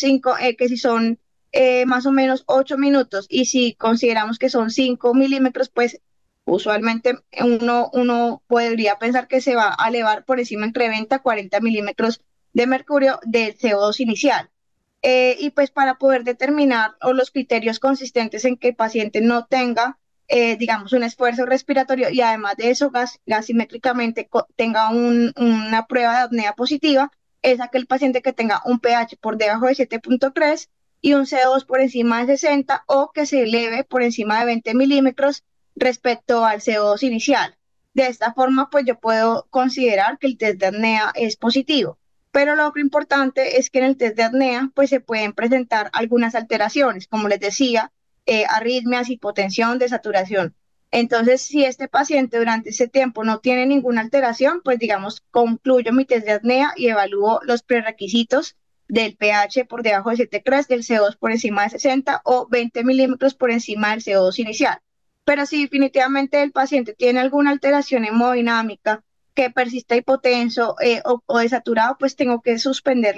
más o menos 8 minutos y si consideramos que son 5 milímetros, pues usualmente uno podría pensar que se va a elevar por encima entre 20 a 40 milímetros de mercurio del CO2 inicial. Y pues para poder determinar o los criterios consistentes en que el paciente no tenga, digamos, un esfuerzo respiratorio y además de eso gasimétricamente tenga una prueba de apnea positiva, es aquel paciente que tenga un pH por debajo de 7.3 y un CO2 por encima de 60 o que se eleve por encima de 20 milímetros respecto al CO2 inicial. De esta forma, pues yo puedo considerar que el test de apnea es positivo. Pero lo importante es que en el test de apnea pues se pueden presentar algunas alteraciones, como les decía, arritmias, hipotensión, desaturación. Entonces, si este paciente durante ese tiempo no tiene ninguna alteración, pues digamos, concluyo mi test de apnea y evalúo los prerequisitos del pH por debajo de 7.3, del CO2 por encima de 60 o 20 milímetros por encima del CO2 inicial. Pero si definitivamente el paciente tiene alguna alteración hemodinámica, que persista hipotenso o desaturado, pues tengo que suspender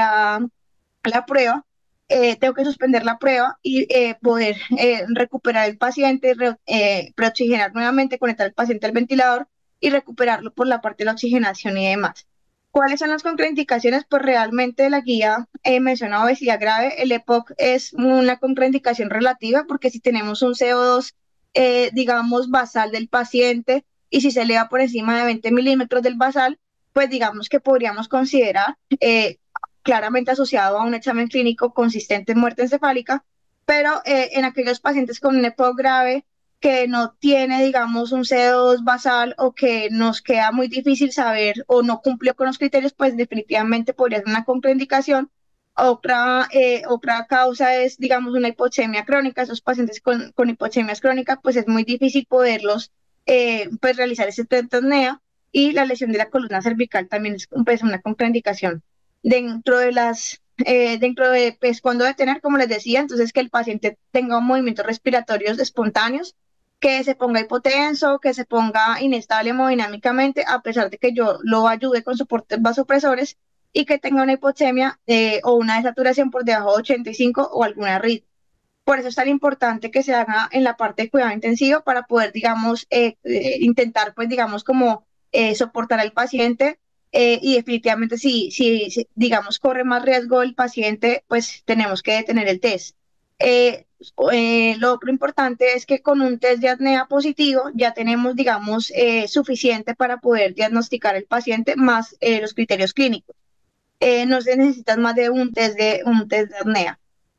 la prueba, tengo que suspender la prueba y poder recuperar el paciente, preoxigenar nuevamente, conectar al paciente al ventilador y recuperarlo por la parte de la oxigenación y demás. ¿Cuáles son las contraindicaciones? Pues realmente la guía menciona obesidad grave. El EPOC es una contraindicación relativa porque si tenemos un CO2, digamos, basal del paciente, y si se eleva por encima de 20 milímetros del basal, pues digamos que podríamos considerar claramente asociado a un examen clínico consistente en muerte encefálica, pero en aquellos pacientes con un EPOC grave que no tiene, digamos, un CO2 basal o que nos queda muy difícil saber o no cumplió con los criterios, pues definitivamente podría ser una contraindicación. Otra causa es, digamos, una hipoxemia crónica. Esos pacientes con hipoxemias crónicas, pues es muy difícil poderlos pues realizar ese test de apnea. Y la lesión de la columna cervical también es pues, una contraindicación. Dentro de dentro de pues, cuando debe tener, como les decía, entonces que el paciente tenga movimientos respiratorios espontáneos, que se ponga hipotenso, que se ponga inestable hemodinámicamente, a pesar de que yo lo ayude con soportes vasopresores, y que tenga una hipoxemia o una desaturación por debajo de 85 o alguna arritmia. Por eso es tan importante que se haga en la parte de cuidado intensivo para poder, digamos, intentar, pues, digamos, como soportar al paciente y definitivamente si, digamos, corre más riesgo el paciente, pues tenemos que detener el test. Lo otro importante es que con un test de apnea positivo ya tenemos, digamos, suficiente para poder diagnosticar el paciente más los criterios clínicos. No se necesitan más de un test de apnea.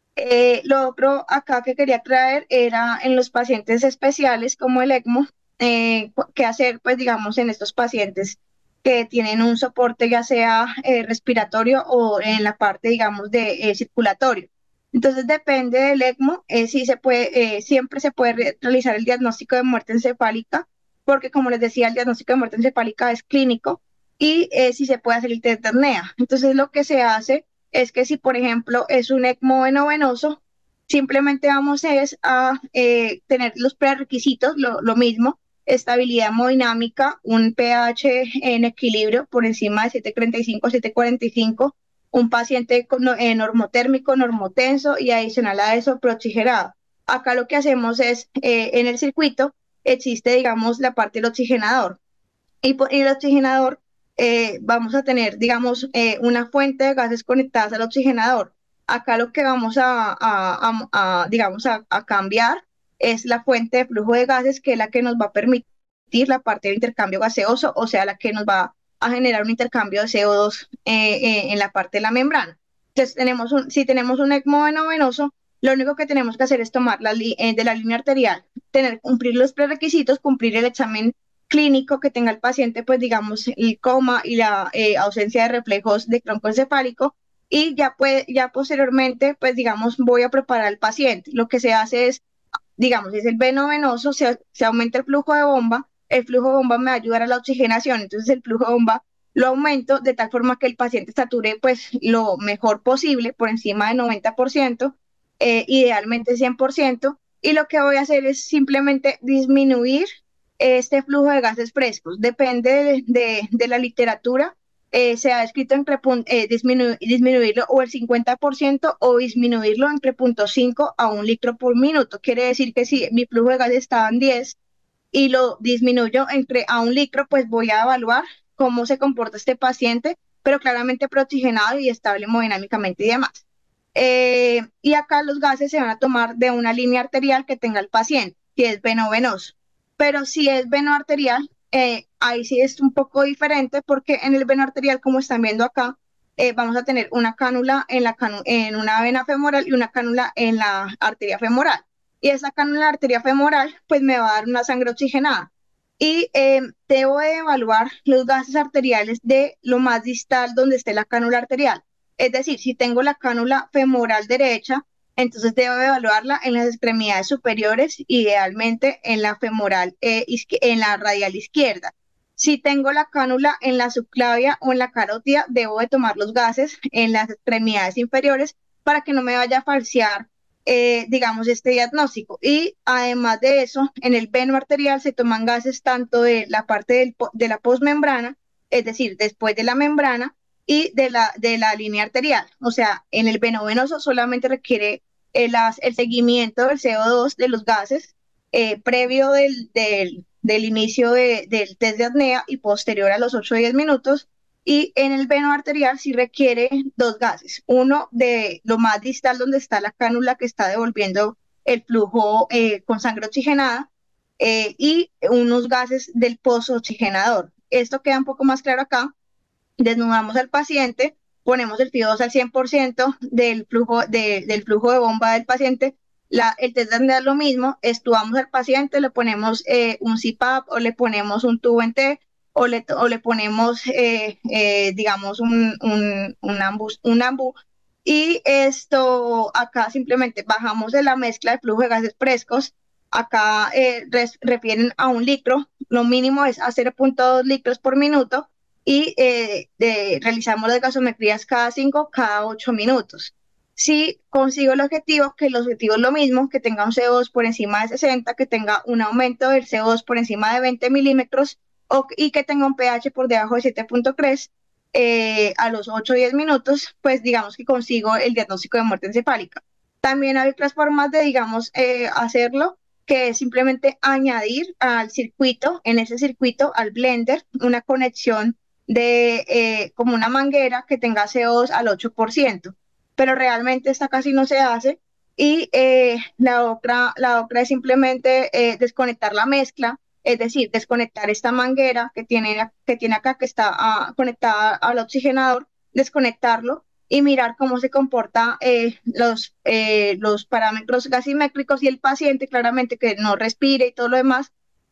Lo otro acá que quería traer era en los pacientes especiales como el ECMO, qué hacer, pues digamos, en estos pacientes que tienen un soporte ya sea respiratorio o en la parte, digamos, de circulatorio. Entonces depende del ECMO, si se puede, siempre se puede realizar el diagnóstico de muerte encefálica, porque como les decía, el diagnóstico de muerte encefálica es clínico y si se puede hacer el test de apnea. Entonces lo que se hace es que si, por ejemplo, es un ECMO venoso, simplemente vamos es a tener los prerequisitos, lo mismo, estabilidad hemodinámica, un pH en equilibrio por encima de 735 a 745, un paciente normotérmico, normotenso y adicional a eso prooxigenado. Acá lo que hacemos es, en el circuito existe, digamos, la parte del oxigenador y el oxigenador vamos a tener, digamos, una fuente de gases conectadas al oxigenador. Acá lo que vamos digamos, a cambiar es la fuente de flujo de gases, que es la que nos va a permitir la parte del intercambio gaseoso, o sea, la que nos va a generar un intercambio de CO2 en la parte de la membrana. Entonces, si tenemos un ECMO venoso, lo único que tenemos que hacer es tomar de la línea arterial, cumplir los prerequisitos, cumplir el examen clínico que tenga el paciente, pues digamos, el coma y la ausencia de reflejos de tronco encefálico, y ya posteriormente, pues digamos, voy a preparar al paciente. Lo que se hace es, digamos, si es el venoso, se aumenta el flujo de bomba me va a ayudar a la oxigenación, entonces el flujo de bomba lo aumento de tal forma que el paciente sature pues lo mejor posible, por encima del 90%, idealmente 100%, y lo que voy a hacer es simplemente disminuir este flujo de gases frescos. Depende de la literatura, se ha escrito disminuirlo o el 50% o disminuirlo entre 0,5 a 1 litro por minuto. Quiere decir que si mi flujo de gases estaba en 10 y lo disminuyo a 1 litro, pues voy a evaluar cómo se comporta este paciente, pero claramente prooxigenado y estable hemodinámicamente y demás. Y acá los gases se van a tomar de una línea arterial que tenga el paciente, que es venoso. Pero si es veno arterial, ahí sí es un poco diferente, porque en el veno arterial, como están viendo acá, vamos a tener una cánula en una vena femoral y una cánula en la arteria femoral. Y esa cánula en la arteria femoral, pues me va a dar una sangre oxigenada. Y debo de evaluar los gases arteriales de lo más distal donde esté la cánula arterial. Es decir, si tengo la cánula femoral derecha, entonces debo evaluarla en las extremidades superiores, idealmente en la femoral, en la radial izquierda. Si tengo la cánula en la subclavia o en la carótida, debo de tomar los gases en las extremidades inferiores para que no me vaya a falsear, digamos, este diagnóstico. Y además de eso, en el veno arterial se toman gases tanto de la parte de la posmembrana, es decir, después de la membrana, y de la línea arterial. O sea, en el venoso solamente requiere el seguimiento del CO2 de los gases previo del inicio del test de apnea y posterior a los 8 o 10 minutos. Y en el veno arterial sí requiere dos gases. Uno de lo más distal donde está la cánula que está devolviendo el flujo con sangre oxigenada y unos gases del pozo oxigenador. Esto queda un poco más claro acá. Desnudamos al paciente, ponemos el FIO2 al 100% del flujo de bomba del paciente. El test de apnea es lo mismo, estubamos al paciente, le ponemos un CPAP o le ponemos un tubo en T o le ponemos, digamos, un AMBU. Y esto acá simplemente bajamos de la mezcla de flujo de gases frescos acá refieren a 1 litro, lo mínimo es a 0,2 litros por minuto y realizamos las gasometrías cada 5, cada 8 minutos. Si consigo el objetivo, que el objetivo es lo mismo, que tenga un CO2 por encima de 60, que tenga un aumento del CO2 por encima de 20 milímetros y que tenga un pH por debajo de 7,3, a los 8 o 10 minutos, pues digamos que consigo el diagnóstico de muerte encefálica. También hay otras formas de, digamos, hacerlo, que es simplemente añadir al circuito, en ese circuito, al blender, una conexión de como una manguera que tenga CO2 al 8%, pero realmente esta casi no se hace. Y la otra es simplemente desconectar la mezcla, es decir, desconectar esta manguera que tiene acá, que está conectada al oxigenador, desconectarlo y mirar cómo se comporta los parámetros gasimétricos y el paciente, claramente que no respire y todo lo demás,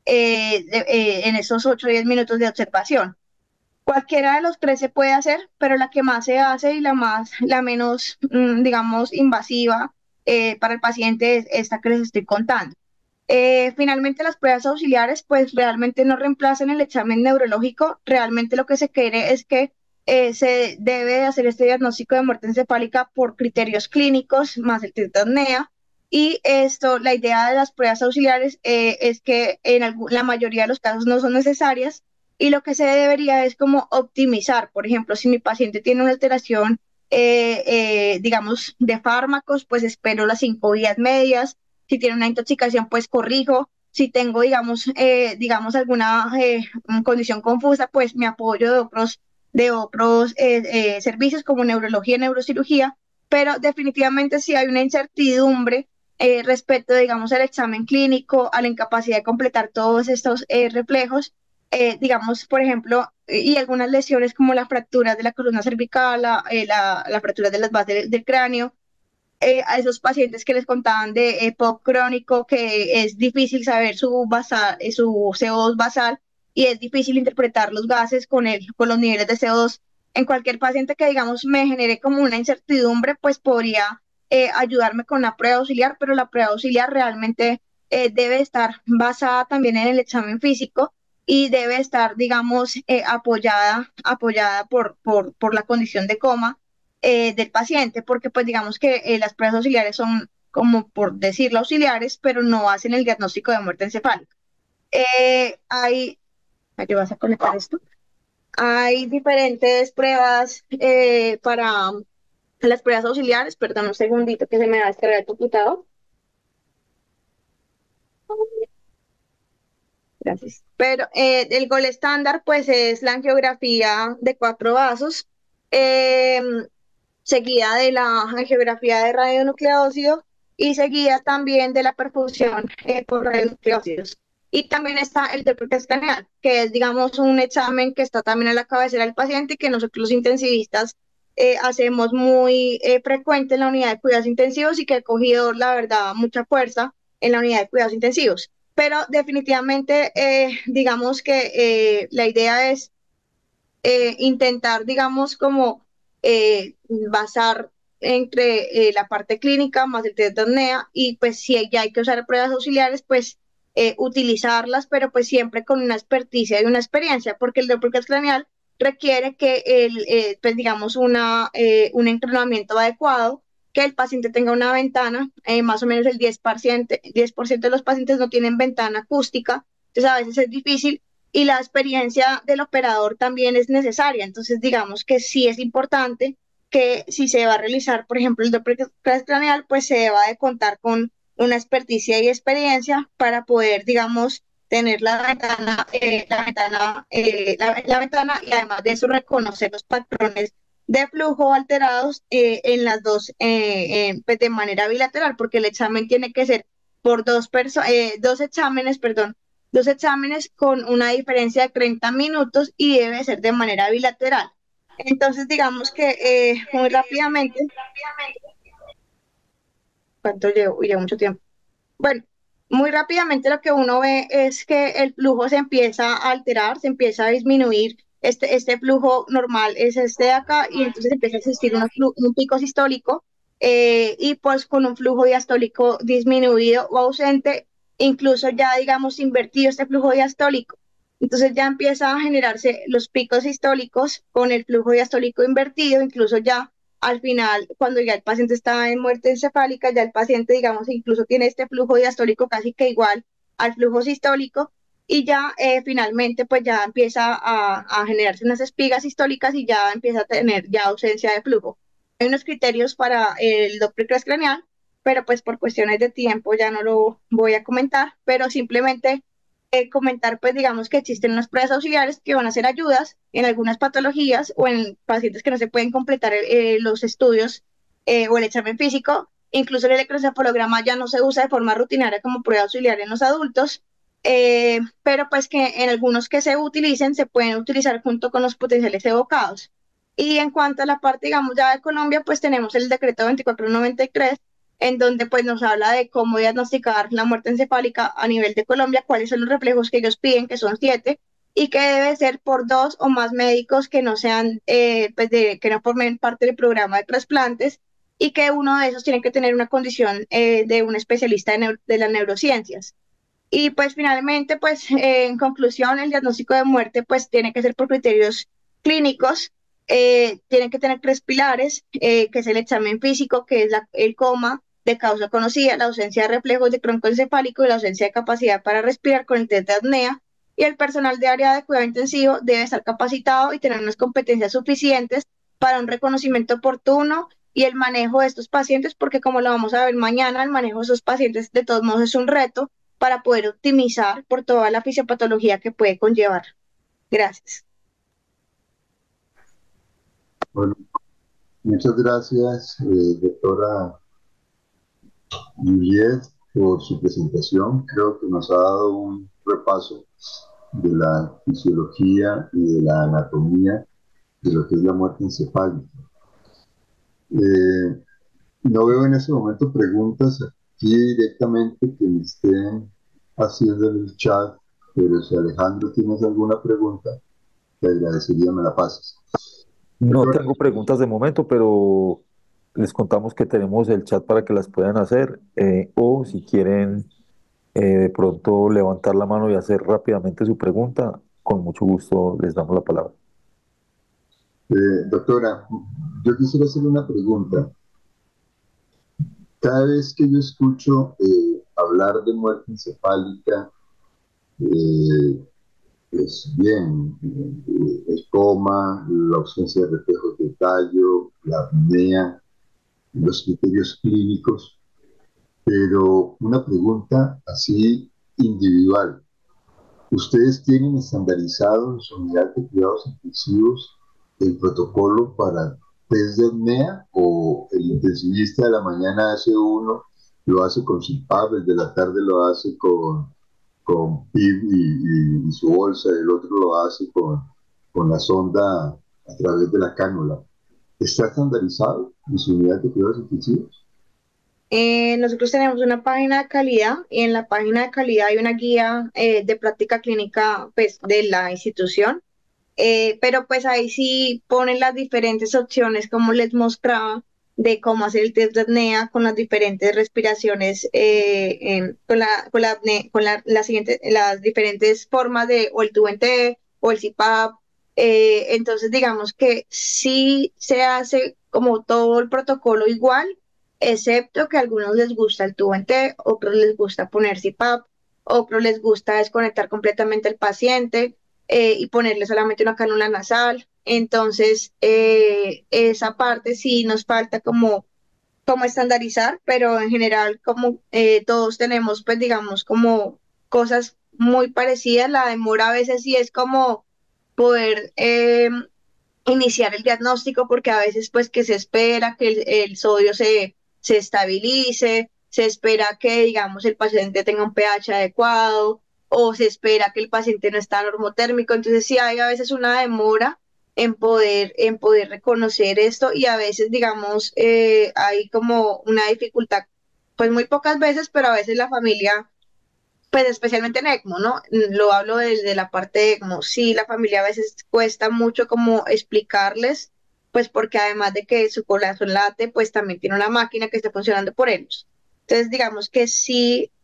en esos 8 o 10 minutos de observación. Cualquiera de los tres se puede hacer, pero la que más se hace y la menos, digamos, invasiva para el paciente es esta que les estoy contando. Finalmente, las pruebas auxiliares, pues realmente no reemplazan el examen neurológico. Realmente lo que se quiere es que se debe hacer este diagnóstico de muerte encefálica por criterios clínicos, más el test de apnea. Y esto, la idea de las pruebas auxiliares es que la mayoría de los casos no son necesarias, y lo que se debería es como optimizar. Por ejemplo, si mi paciente tiene una alteración, digamos, de fármacos, pues espero las 5 vías medias. Si tiene una intoxicación, pues corrijo. Si tengo, digamos alguna condición confusa, pues me apoyo de otros servicios como neurología y neurocirugía, pero definitivamente si hay una incertidumbre respecto, digamos, al examen clínico, a la incapacidad de completar todos estos reflejos, digamos, por ejemplo, y algunas lesiones como la fractura de la columna cervical, la fractura de las bases del cráneo, a esos pacientes que les contaban de EPOC crónico, que es difícil saber su CO2 basal y es difícil interpretar los gases con los niveles de CO2. En cualquier paciente que, digamos, me genere como una incertidumbre, pues podría ayudarme con la prueba auxiliar, pero la prueba auxiliar realmente debe estar basada también en el examen físico y debe estar, digamos, apoyada por la condición de coma del paciente, porque pues digamos que las pruebas auxiliares son, como por decirlo, auxiliares, pero no hacen el diagnóstico de muerte encefálica. ¿Qué vas a conectar esto? Hay diferentes pruebas para las pruebas auxiliares. Perdón un segundito que se me va a descargar el computador. Gracias. Pero el gol estándar pues es la angiografía de 4 vasos, eh, seguida de la angiografía de radionucleócido y seguida también de la perfusión por radionucleócidos. Y también está el Doppler escaneal, que es, digamos, un examen que está también en la cabecera del paciente y que nosotros los intensivistas hacemos muy frecuente en la unidad de cuidados intensivos y que ha cogido, la verdad, mucha fuerza en la unidad de cuidados intensivos. Pero definitivamente, digamos que la idea es intentar, digamos, como basar entre la parte clínica más el test de apnea, y pues si ya hay que usar pruebas auxiliares, pues utilizarlas, pero pues siempre con una experticia y una experiencia, porque el Doppler craneal requiere que pues digamos un entrenamiento adecuado, que el paciente tenga una ventana, más o menos el 10% de los pacientes no tienen ventana acústica, entonces a veces es difícil y la experiencia del operador también es necesaria. Entonces, digamos que sí es importante que si se va a realizar, por ejemplo, el Doppler craneal, pues se deba de contar con una experticia y experiencia para poder, digamos, tener la ventana y además de eso reconocer los patrones de flujo alterados en las pues de manera bilateral, porque el examen tiene que ser por dos exámenes, perdón, dos exámenes con una diferencia de 30 minutos y debe ser de manera bilateral. Entonces, digamos que muy rápidamente, ¿cuánto llevo? Llevo mucho tiempo. Bueno, muy rápidamente lo que uno ve es que el flujo se empieza a alterar, se empieza a disminuir. Este flujo normal es este de acá y entonces empieza a existir un pico sistólico y pues con un flujo diastólico disminuido o ausente incluso ya, digamos, invertido este flujo diastólico. Entonces ya empieza a generarse los picos sistólicos con el flujo diastólico invertido, incluso ya al final, cuando ya el paciente está en muerte encefálica, ya el paciente, digamos, incluso tiene este flujo diastólico casi que igual al flujo sistólico, y ya finalmente pues ya empieza a generarse unas espigas sistólicas y ya empieza a tener ya ausencia de flujo. Hay unos criterios para el Doppler craneal, pero pues por cuestiones de tiempo ya no lo voy a comentar, pero simplemente comentar pues digamos que existen unas pruebas auxiliares que van a ser ayudas en algunas patologías o en pacientes que no se pueden completar los estudios o el examen físico. Incluso el electroencefalograma ya no se usa de forma rutinaria como prueba auxiliar en los adultos, pero pues que en algunos que se utilicen se pueden utilizar junto con los potenciales evocados. Y en cuanto a la parte, digamos, ya de Colombia, pues tenemos el decreto 2493, en donde pues nos habla de cómo diagnosticar la muerte encefálica a nivel de Colombia, cuáles son los reflejos que ellos piden, que son 7, y que debe ser por 2 o más médicos que no sean, que no formen parte del programa de trasplantes, y que uno de esos tiene que tener una condición de un especialista de las neurociencias. Y pues finalmente, pues en conclusión, el diagnóstico de muerte pues tiene que ser por criterios clínicos, tienen que tener 3 pilares, que es el examen físico, que es el coma de causa conocida, la ausencia de reflejos de tronco encefálico y la ausencia de capacidad para respirar con el test de apnea. Y el personal de área de cuidado intensivo debe estar capacitado y tener unas competencias suficientes para un reconocimiento oportuno y el manejo de estos pacientes, porque como lo vamos a ver mañana, el manejo de esos pacientes de todos modos es un reto para poder optimizar por toda la fisiopatología que puede conllevar. Gracias. Bueno, muchas gracias, doctora Juliet, por su presentación. Creo que nos ha dado un repaso de la fisiología y de la anatomía de lo que es la muerte encefálica. No veo en ese momento preguntas aquí directamente que me estén haciendo en el chat, pero si Alejandro tienes alguna pregunta, te agradecería me la pases. No Doctora, tengo preguntas de momento, pero les contamos que tenemos el chat para que las puedan hacer, o si quieren de pronto levantar la mano y hacer rápidamente su pregunta, con mucho gusto les damos la palabra. doctora, yo quisiera hacerle una pregunta. Cada vez que yo escucho hablar de muerte encefálica, eh, es bien, el coma, la ausencia de reflejos de tallo, la apnea, los criterios clínicos, pero una pregunta así individual. ¿Ustedes tienen estandarizado en su unidad de cuidados intensivos el protocolo para test de apnea o el intensivista de la mañana hace uno, lo hace con CPAP, el de la tarde lo hace con PIB y su bolsa, el otro lo hace con la sonda a través de la cánula? ¿Está estandarizado en su unidad de cuidados intensivos? Nosotros tenemos una página de calidad y en la página de calidad hay una guía de práctica clínica pues, de la institución, pero pues ahí sí ponen las diferentes opciones como les mostraba de cómo hacer el test de apnea con las diferentes respiraciones, las diferentes formas de o el tubo en T o el CPAP. Entonces digamos que sí se hace como todo el protocolo igual, excepto que a algunos les gusta el tubo en T, otros les gusta poner CPAP, otros les gusta desconectar completamente al paciente y ponerle solamente una cánula nasal. Entonces, esa parte sí nos falta como estandarizar, pero en general como todos tenemos, pues digamos, como cosas muy parecidas, la demora a veces sí es como poder iniciar el diagnóstico, porque a veces pues que se espera que el sodio se estabilice, se espera que digamos el paciente tenga un pH adecuado o se espera que el paciente no está normotérmico, entonces sí hay a veces una demora en poder reconocer esto y a veces digamos hay como una dificultad, pues muy pocas veces, pero a veces la familia pues especialmente en ECMO, ¿no? Lo hablo desde la parte de ECMO. Sí, la familia a veces cuesta mucho como explicarles, pues porque además de que su corazón late, pues también tiene una máquina que está funcionando por ellos. Entonces, digamos que sí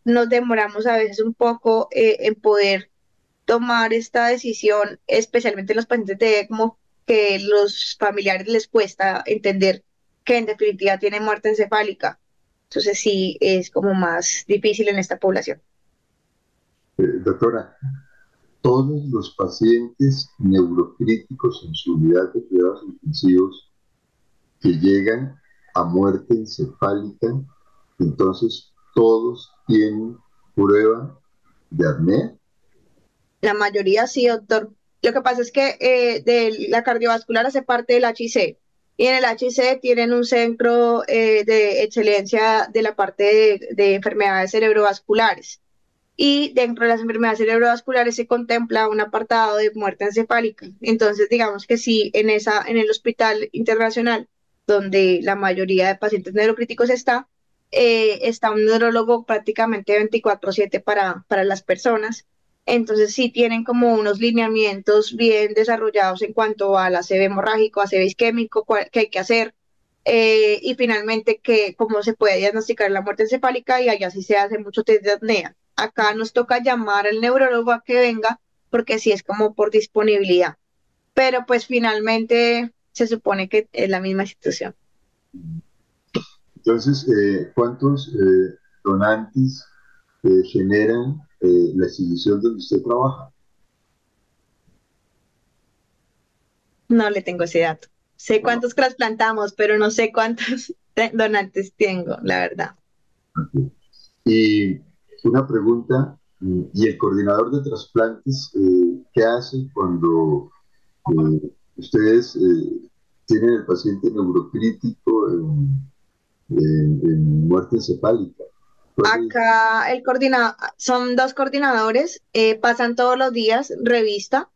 nos demoramos a veces un poco en poder tomar esta decisión, especialmente en los pacientes de ECMO, que los familiares les cuesta entender que en definitiva tienen muerte encefálica. Entonces sí es como más difícil en esta población. Doctora, todos los pacientes neurocríticos en su unidad de cuidados intensivos que llegan a muerte encefálica, entonces todos tienen prueba de apnea. La mayoría sí, doctor. Lo que pasa es que de la cardiovascular hace parte del HIC y en el HIC tienen un centro de excelencia de la parte de enfermedades cerebrovasculares. Y dentro de las enfermedades cerebrovasculares se contempla un apartado de muerte encefálica. Entonces, digamos que sí, en el hospital internacional, donde la mayoría de pacientes neurocríticos está un neurólogo prácticamente 24/7 para las personas. Entonces, sí tienen como unos lineamientos bien desarrollados en cuanto al ACV hemorrágico, ACV isquémico, qué hay que hacer, y finalmente que cómo se puede diagnosticar la muerte encefálica, y allá sí se hace mucho test de apnea. Acá nos toca llamar al neurólogo a que venga porque sí es como por disponibilidad, pero pues finalmente se supone que es la misma institución. Entonces, ¿cuántos donantes generan la institución donde usted trabaja? No le tengo ese dato. Sé Bueno, cuántos trasplantamos, pero no sé cuántos donantes tengo, la verdad. ok. Y una pregunta, ¿y el coordinador de trasplantes qué hace cuando ustedes tienen el paciente neurocrítico en muerte encefálica? Acá son dos coordinadores, pasan todos los días revista,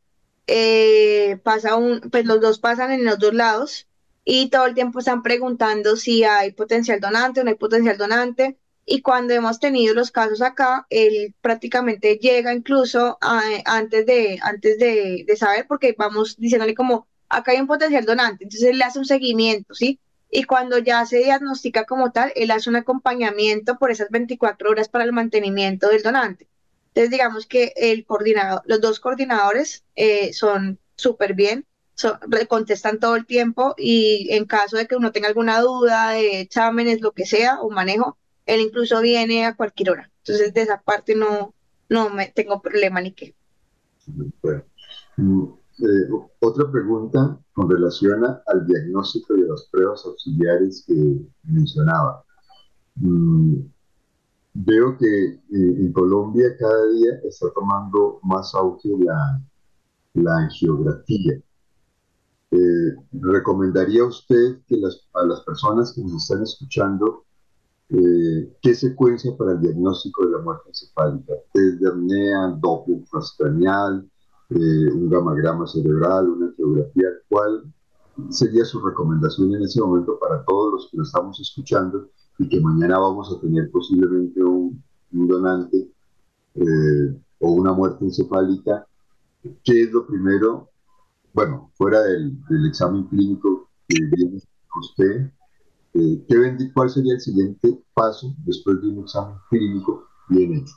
pues los dos pasan en los dos lados y todo el tiempo están preguntando si hay potencial donante o no hay potencial donante. Y cuando hemos tenido los casos acá, él prácticamente llega incluso antes de saber, porque vamos diciéndole como, acá hay un potencial donante, entonces él le hace un seguimiento, ¿sí? Y cuando ya se diagnostica como tal, él hace un acompañamiento por esas 24 horas para el mantenimiento del donante. Entonces, digamos que los dos coordinadores son súper bien, contestan todo el tiempo, y en caso de que uno tenga alguna duda de exámenes, lo que sea, o manejo, él incluso viene a cualquier hora. Entonces, de esa parte no me tengo problema ni qué. Bueno, mm, otra pregunta con relación al diagnóstico de las pruebas auxiliares que mencionaba. Mm, Veo que en Colombia cada día está tomando más auge la angiografía. ¿Recomendaría usted que a las personas que nos están escuchando qué secuencia para el diagnóstico de la muerte encefálica? ¿Test de apnea, Doppler transcranial, un gamagrama cerebral, una angiografía? ¿Cuál sería su recomendación en ese momento para todos los que lo estamos escuchando y que mañana vamos a tener posiblemente un donante o una muerte encefálica? ¿Qué es lo primero? Bueno, fuera del examen clínico que viene usted, ¿cuál sería el siguiente paso después de un examen clínico bien hecho?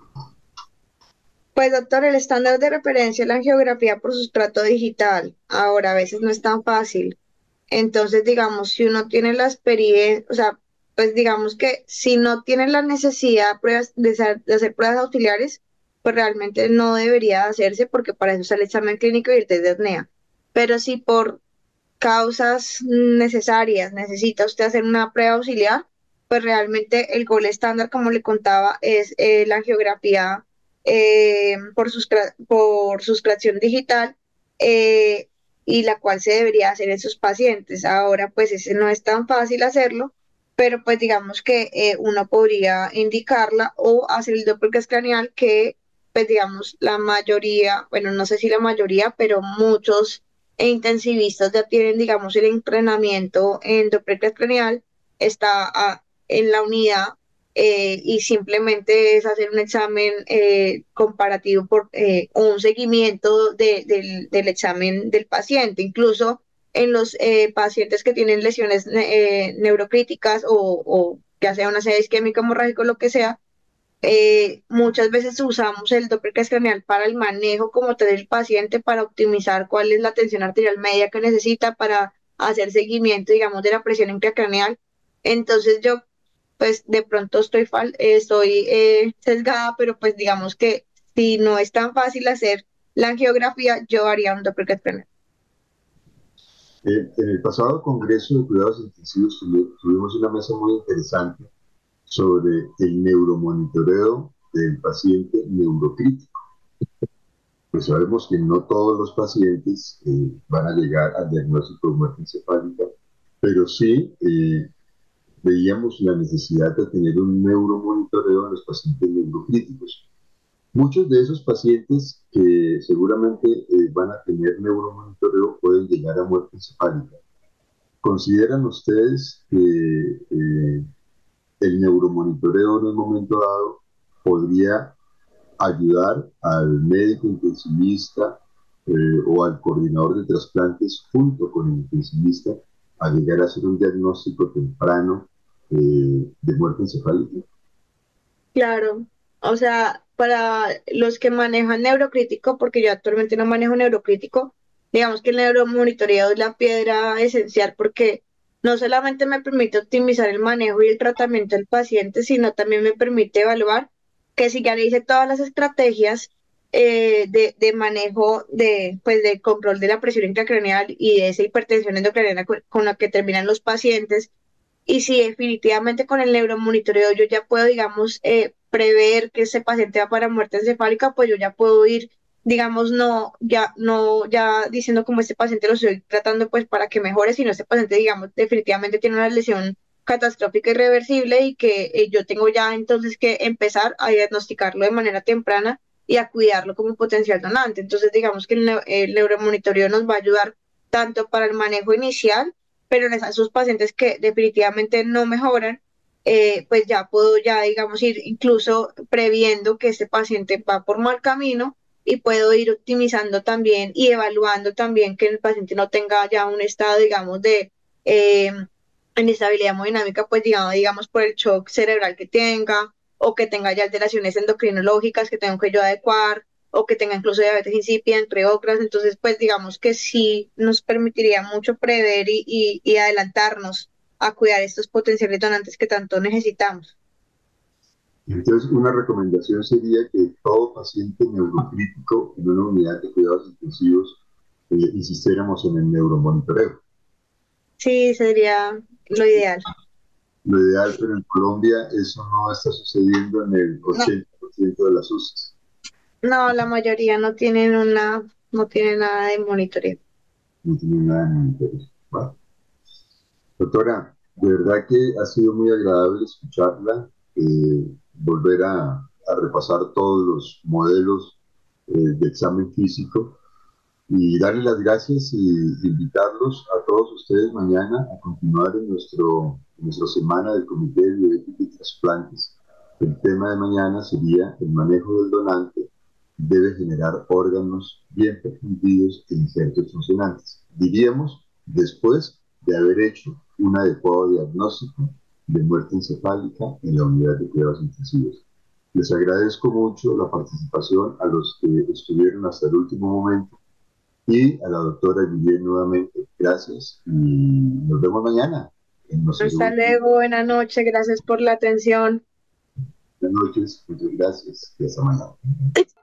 Pues doctor, el estándar de referencia es la angiografía por sustrato digital. Ahora, a veces no es tan fácil. Entonces, digamos, si uno tiene la experiencia, o sea, pues digamos que si no tiene la necesidad de hacer pruebas auxiliares, pues realmente no debería hacerse, porque para eso está el examen clínico y el test de apnea. Pero si por causas necesarias necesita usted hacer una prueba auxiliar, pues realmente el gol estándar, como le contaba, es la angiografía por sustracción digital, eh, y la cual se debería hacer en sus pacientes. Ahora, pues ese no es tan fácil hacerlo, pero pues digamos que uno podría indicarla o hacer el Doppler craneal, que pues digamos la mayoría, bueno, no sé si la mayoría, pero muchos intensivistas ya tienen, digamos, el entrenamiento en Doppler craneal, está en la unidad, y simplemente es hacer un examen comparativo o un seguimiento del examen del paciente. Incluso en los pacientes que tienen lesiones neurocríticas o ya sea una sed isquémica hemorrágica o lo que sea, Muchas veces usamos el Doppler craneal para el manejo como tal del paciente, para optimizar cuál es la tensión arterial media que necesita, para hacer seguimiento, digamos, de la presión intracraneal. Entonces yo, pues de pronto estoy sesgada, pero pues digamos que si no es tan fácil hacer la angiografía, yo haría un Doppler craneal. En el pasado Congreso de Cuidados Intensivos tuvimos una mesa muy interesante sobre el neuromonitoreo del paciente neurocrítico. Pues sabemos que no todos los pacientes van a llegar al diagnóstico de muerte encefálica, pero sí veíamos la necesidad de tener un neuromonitoreo en los pacientes neurocríticos. Muchos de esos pacientes que seguramente van a tener neuromonitoreo pueden llegar a muerte encefálica. ¿Consideran ustedes que el neuromonitoreo en un momento dado podría ayudar al médico intensivista o al coordinador de trasplantes junto con el intensivista a llegar a hacer un diagnóstico temprano de muerte encefálica? Claro, o sea, para los que manejan neurocrítico, porque yo actualmente no manejo neurocrítico, digamos que el neuromonitoreo es la piedra esencial porque no solamente me permite optimizar el manejo y el tratamiento del paciente, sino también me permite evaluar que si ya le hice todas las estrategias de manejo pues, de control de la presión intracraneal y de esa hipertensión endocrinal con la que terminan los pacientes, y si definitivamente con el neuromonitoreo yo ya puedo, digamos, prever que ese paciente va para muerte encefálica, pues yo ya puedo ir, digamos, ya diciendo como este paciente lo estoy tratando pues para que mejore, sino este paciente, digamos, definitivamente tiene una lesión catastrófica irreversible y que yo tengo ya entonces que empezar a diagnosticarlo de manera temprana y a cuidarlo como potencial donante. Entonces, digamos que el neuromonitoreo nos va a ayudar tanto para el manejo inicial, pero en esos pacientes que definitivamente no mejoran, pues ya puedo ya, digamos, ir incluso previendo que este paciente va por mal camino y puedo ir optimizando también y evaluando también que el paciente no tenga ya un estado, digamos, de inestabilidad hemodinámica, pues digamos, por el shock cerebral que tenga o que tenga ya alteraciones endocrinológicas que tengo que yo adecuar o que tenga incluso diabetes insípida, entre otras. Entonces, pues digamos que sí nos permitiría mucho prever y adelantarnos a cuidar estos potenciales donantes que tanto necesitamos. Entonces, una recomendación sería que todo paciente neurocrítico en una unidad de cuidados intensivos insistiéramos en el neuromonitoreo. Sí, sería lo ideal. Lo ideal, pero en Colombia eso no está sucediendo en el No, 80% de las UCIs. no, la mayoría no tienen nada de monitoreo. No tiene nada de monitoreo. Bueno, doctora, de verdad que ha sido muy agradable escucharla, volver a repasar todos los modelos de examen físico y darle las gracias y invitarlos a todos ustedes mañana a continuar en nuestra semana del Comité de Bioética y Trasplantes. El tema de mañana sería el manejo del donante debe generar órganos bien perfundidos e injertos funcionantes. Diríamos, después de haber hecho un adecuado diagnóstico de muerte encefálica en la unidad de cuidados intensivos. Les agradezco mucho la participación a los que estuvieron hasta el último momento y a la doctora Guillén nuevamente. Gracias y nos vemos mañana en nuestro Hasta segundo. luego, buenas noches, gracias por la atención. Buenas noches, muchas gracias y hasta mañana.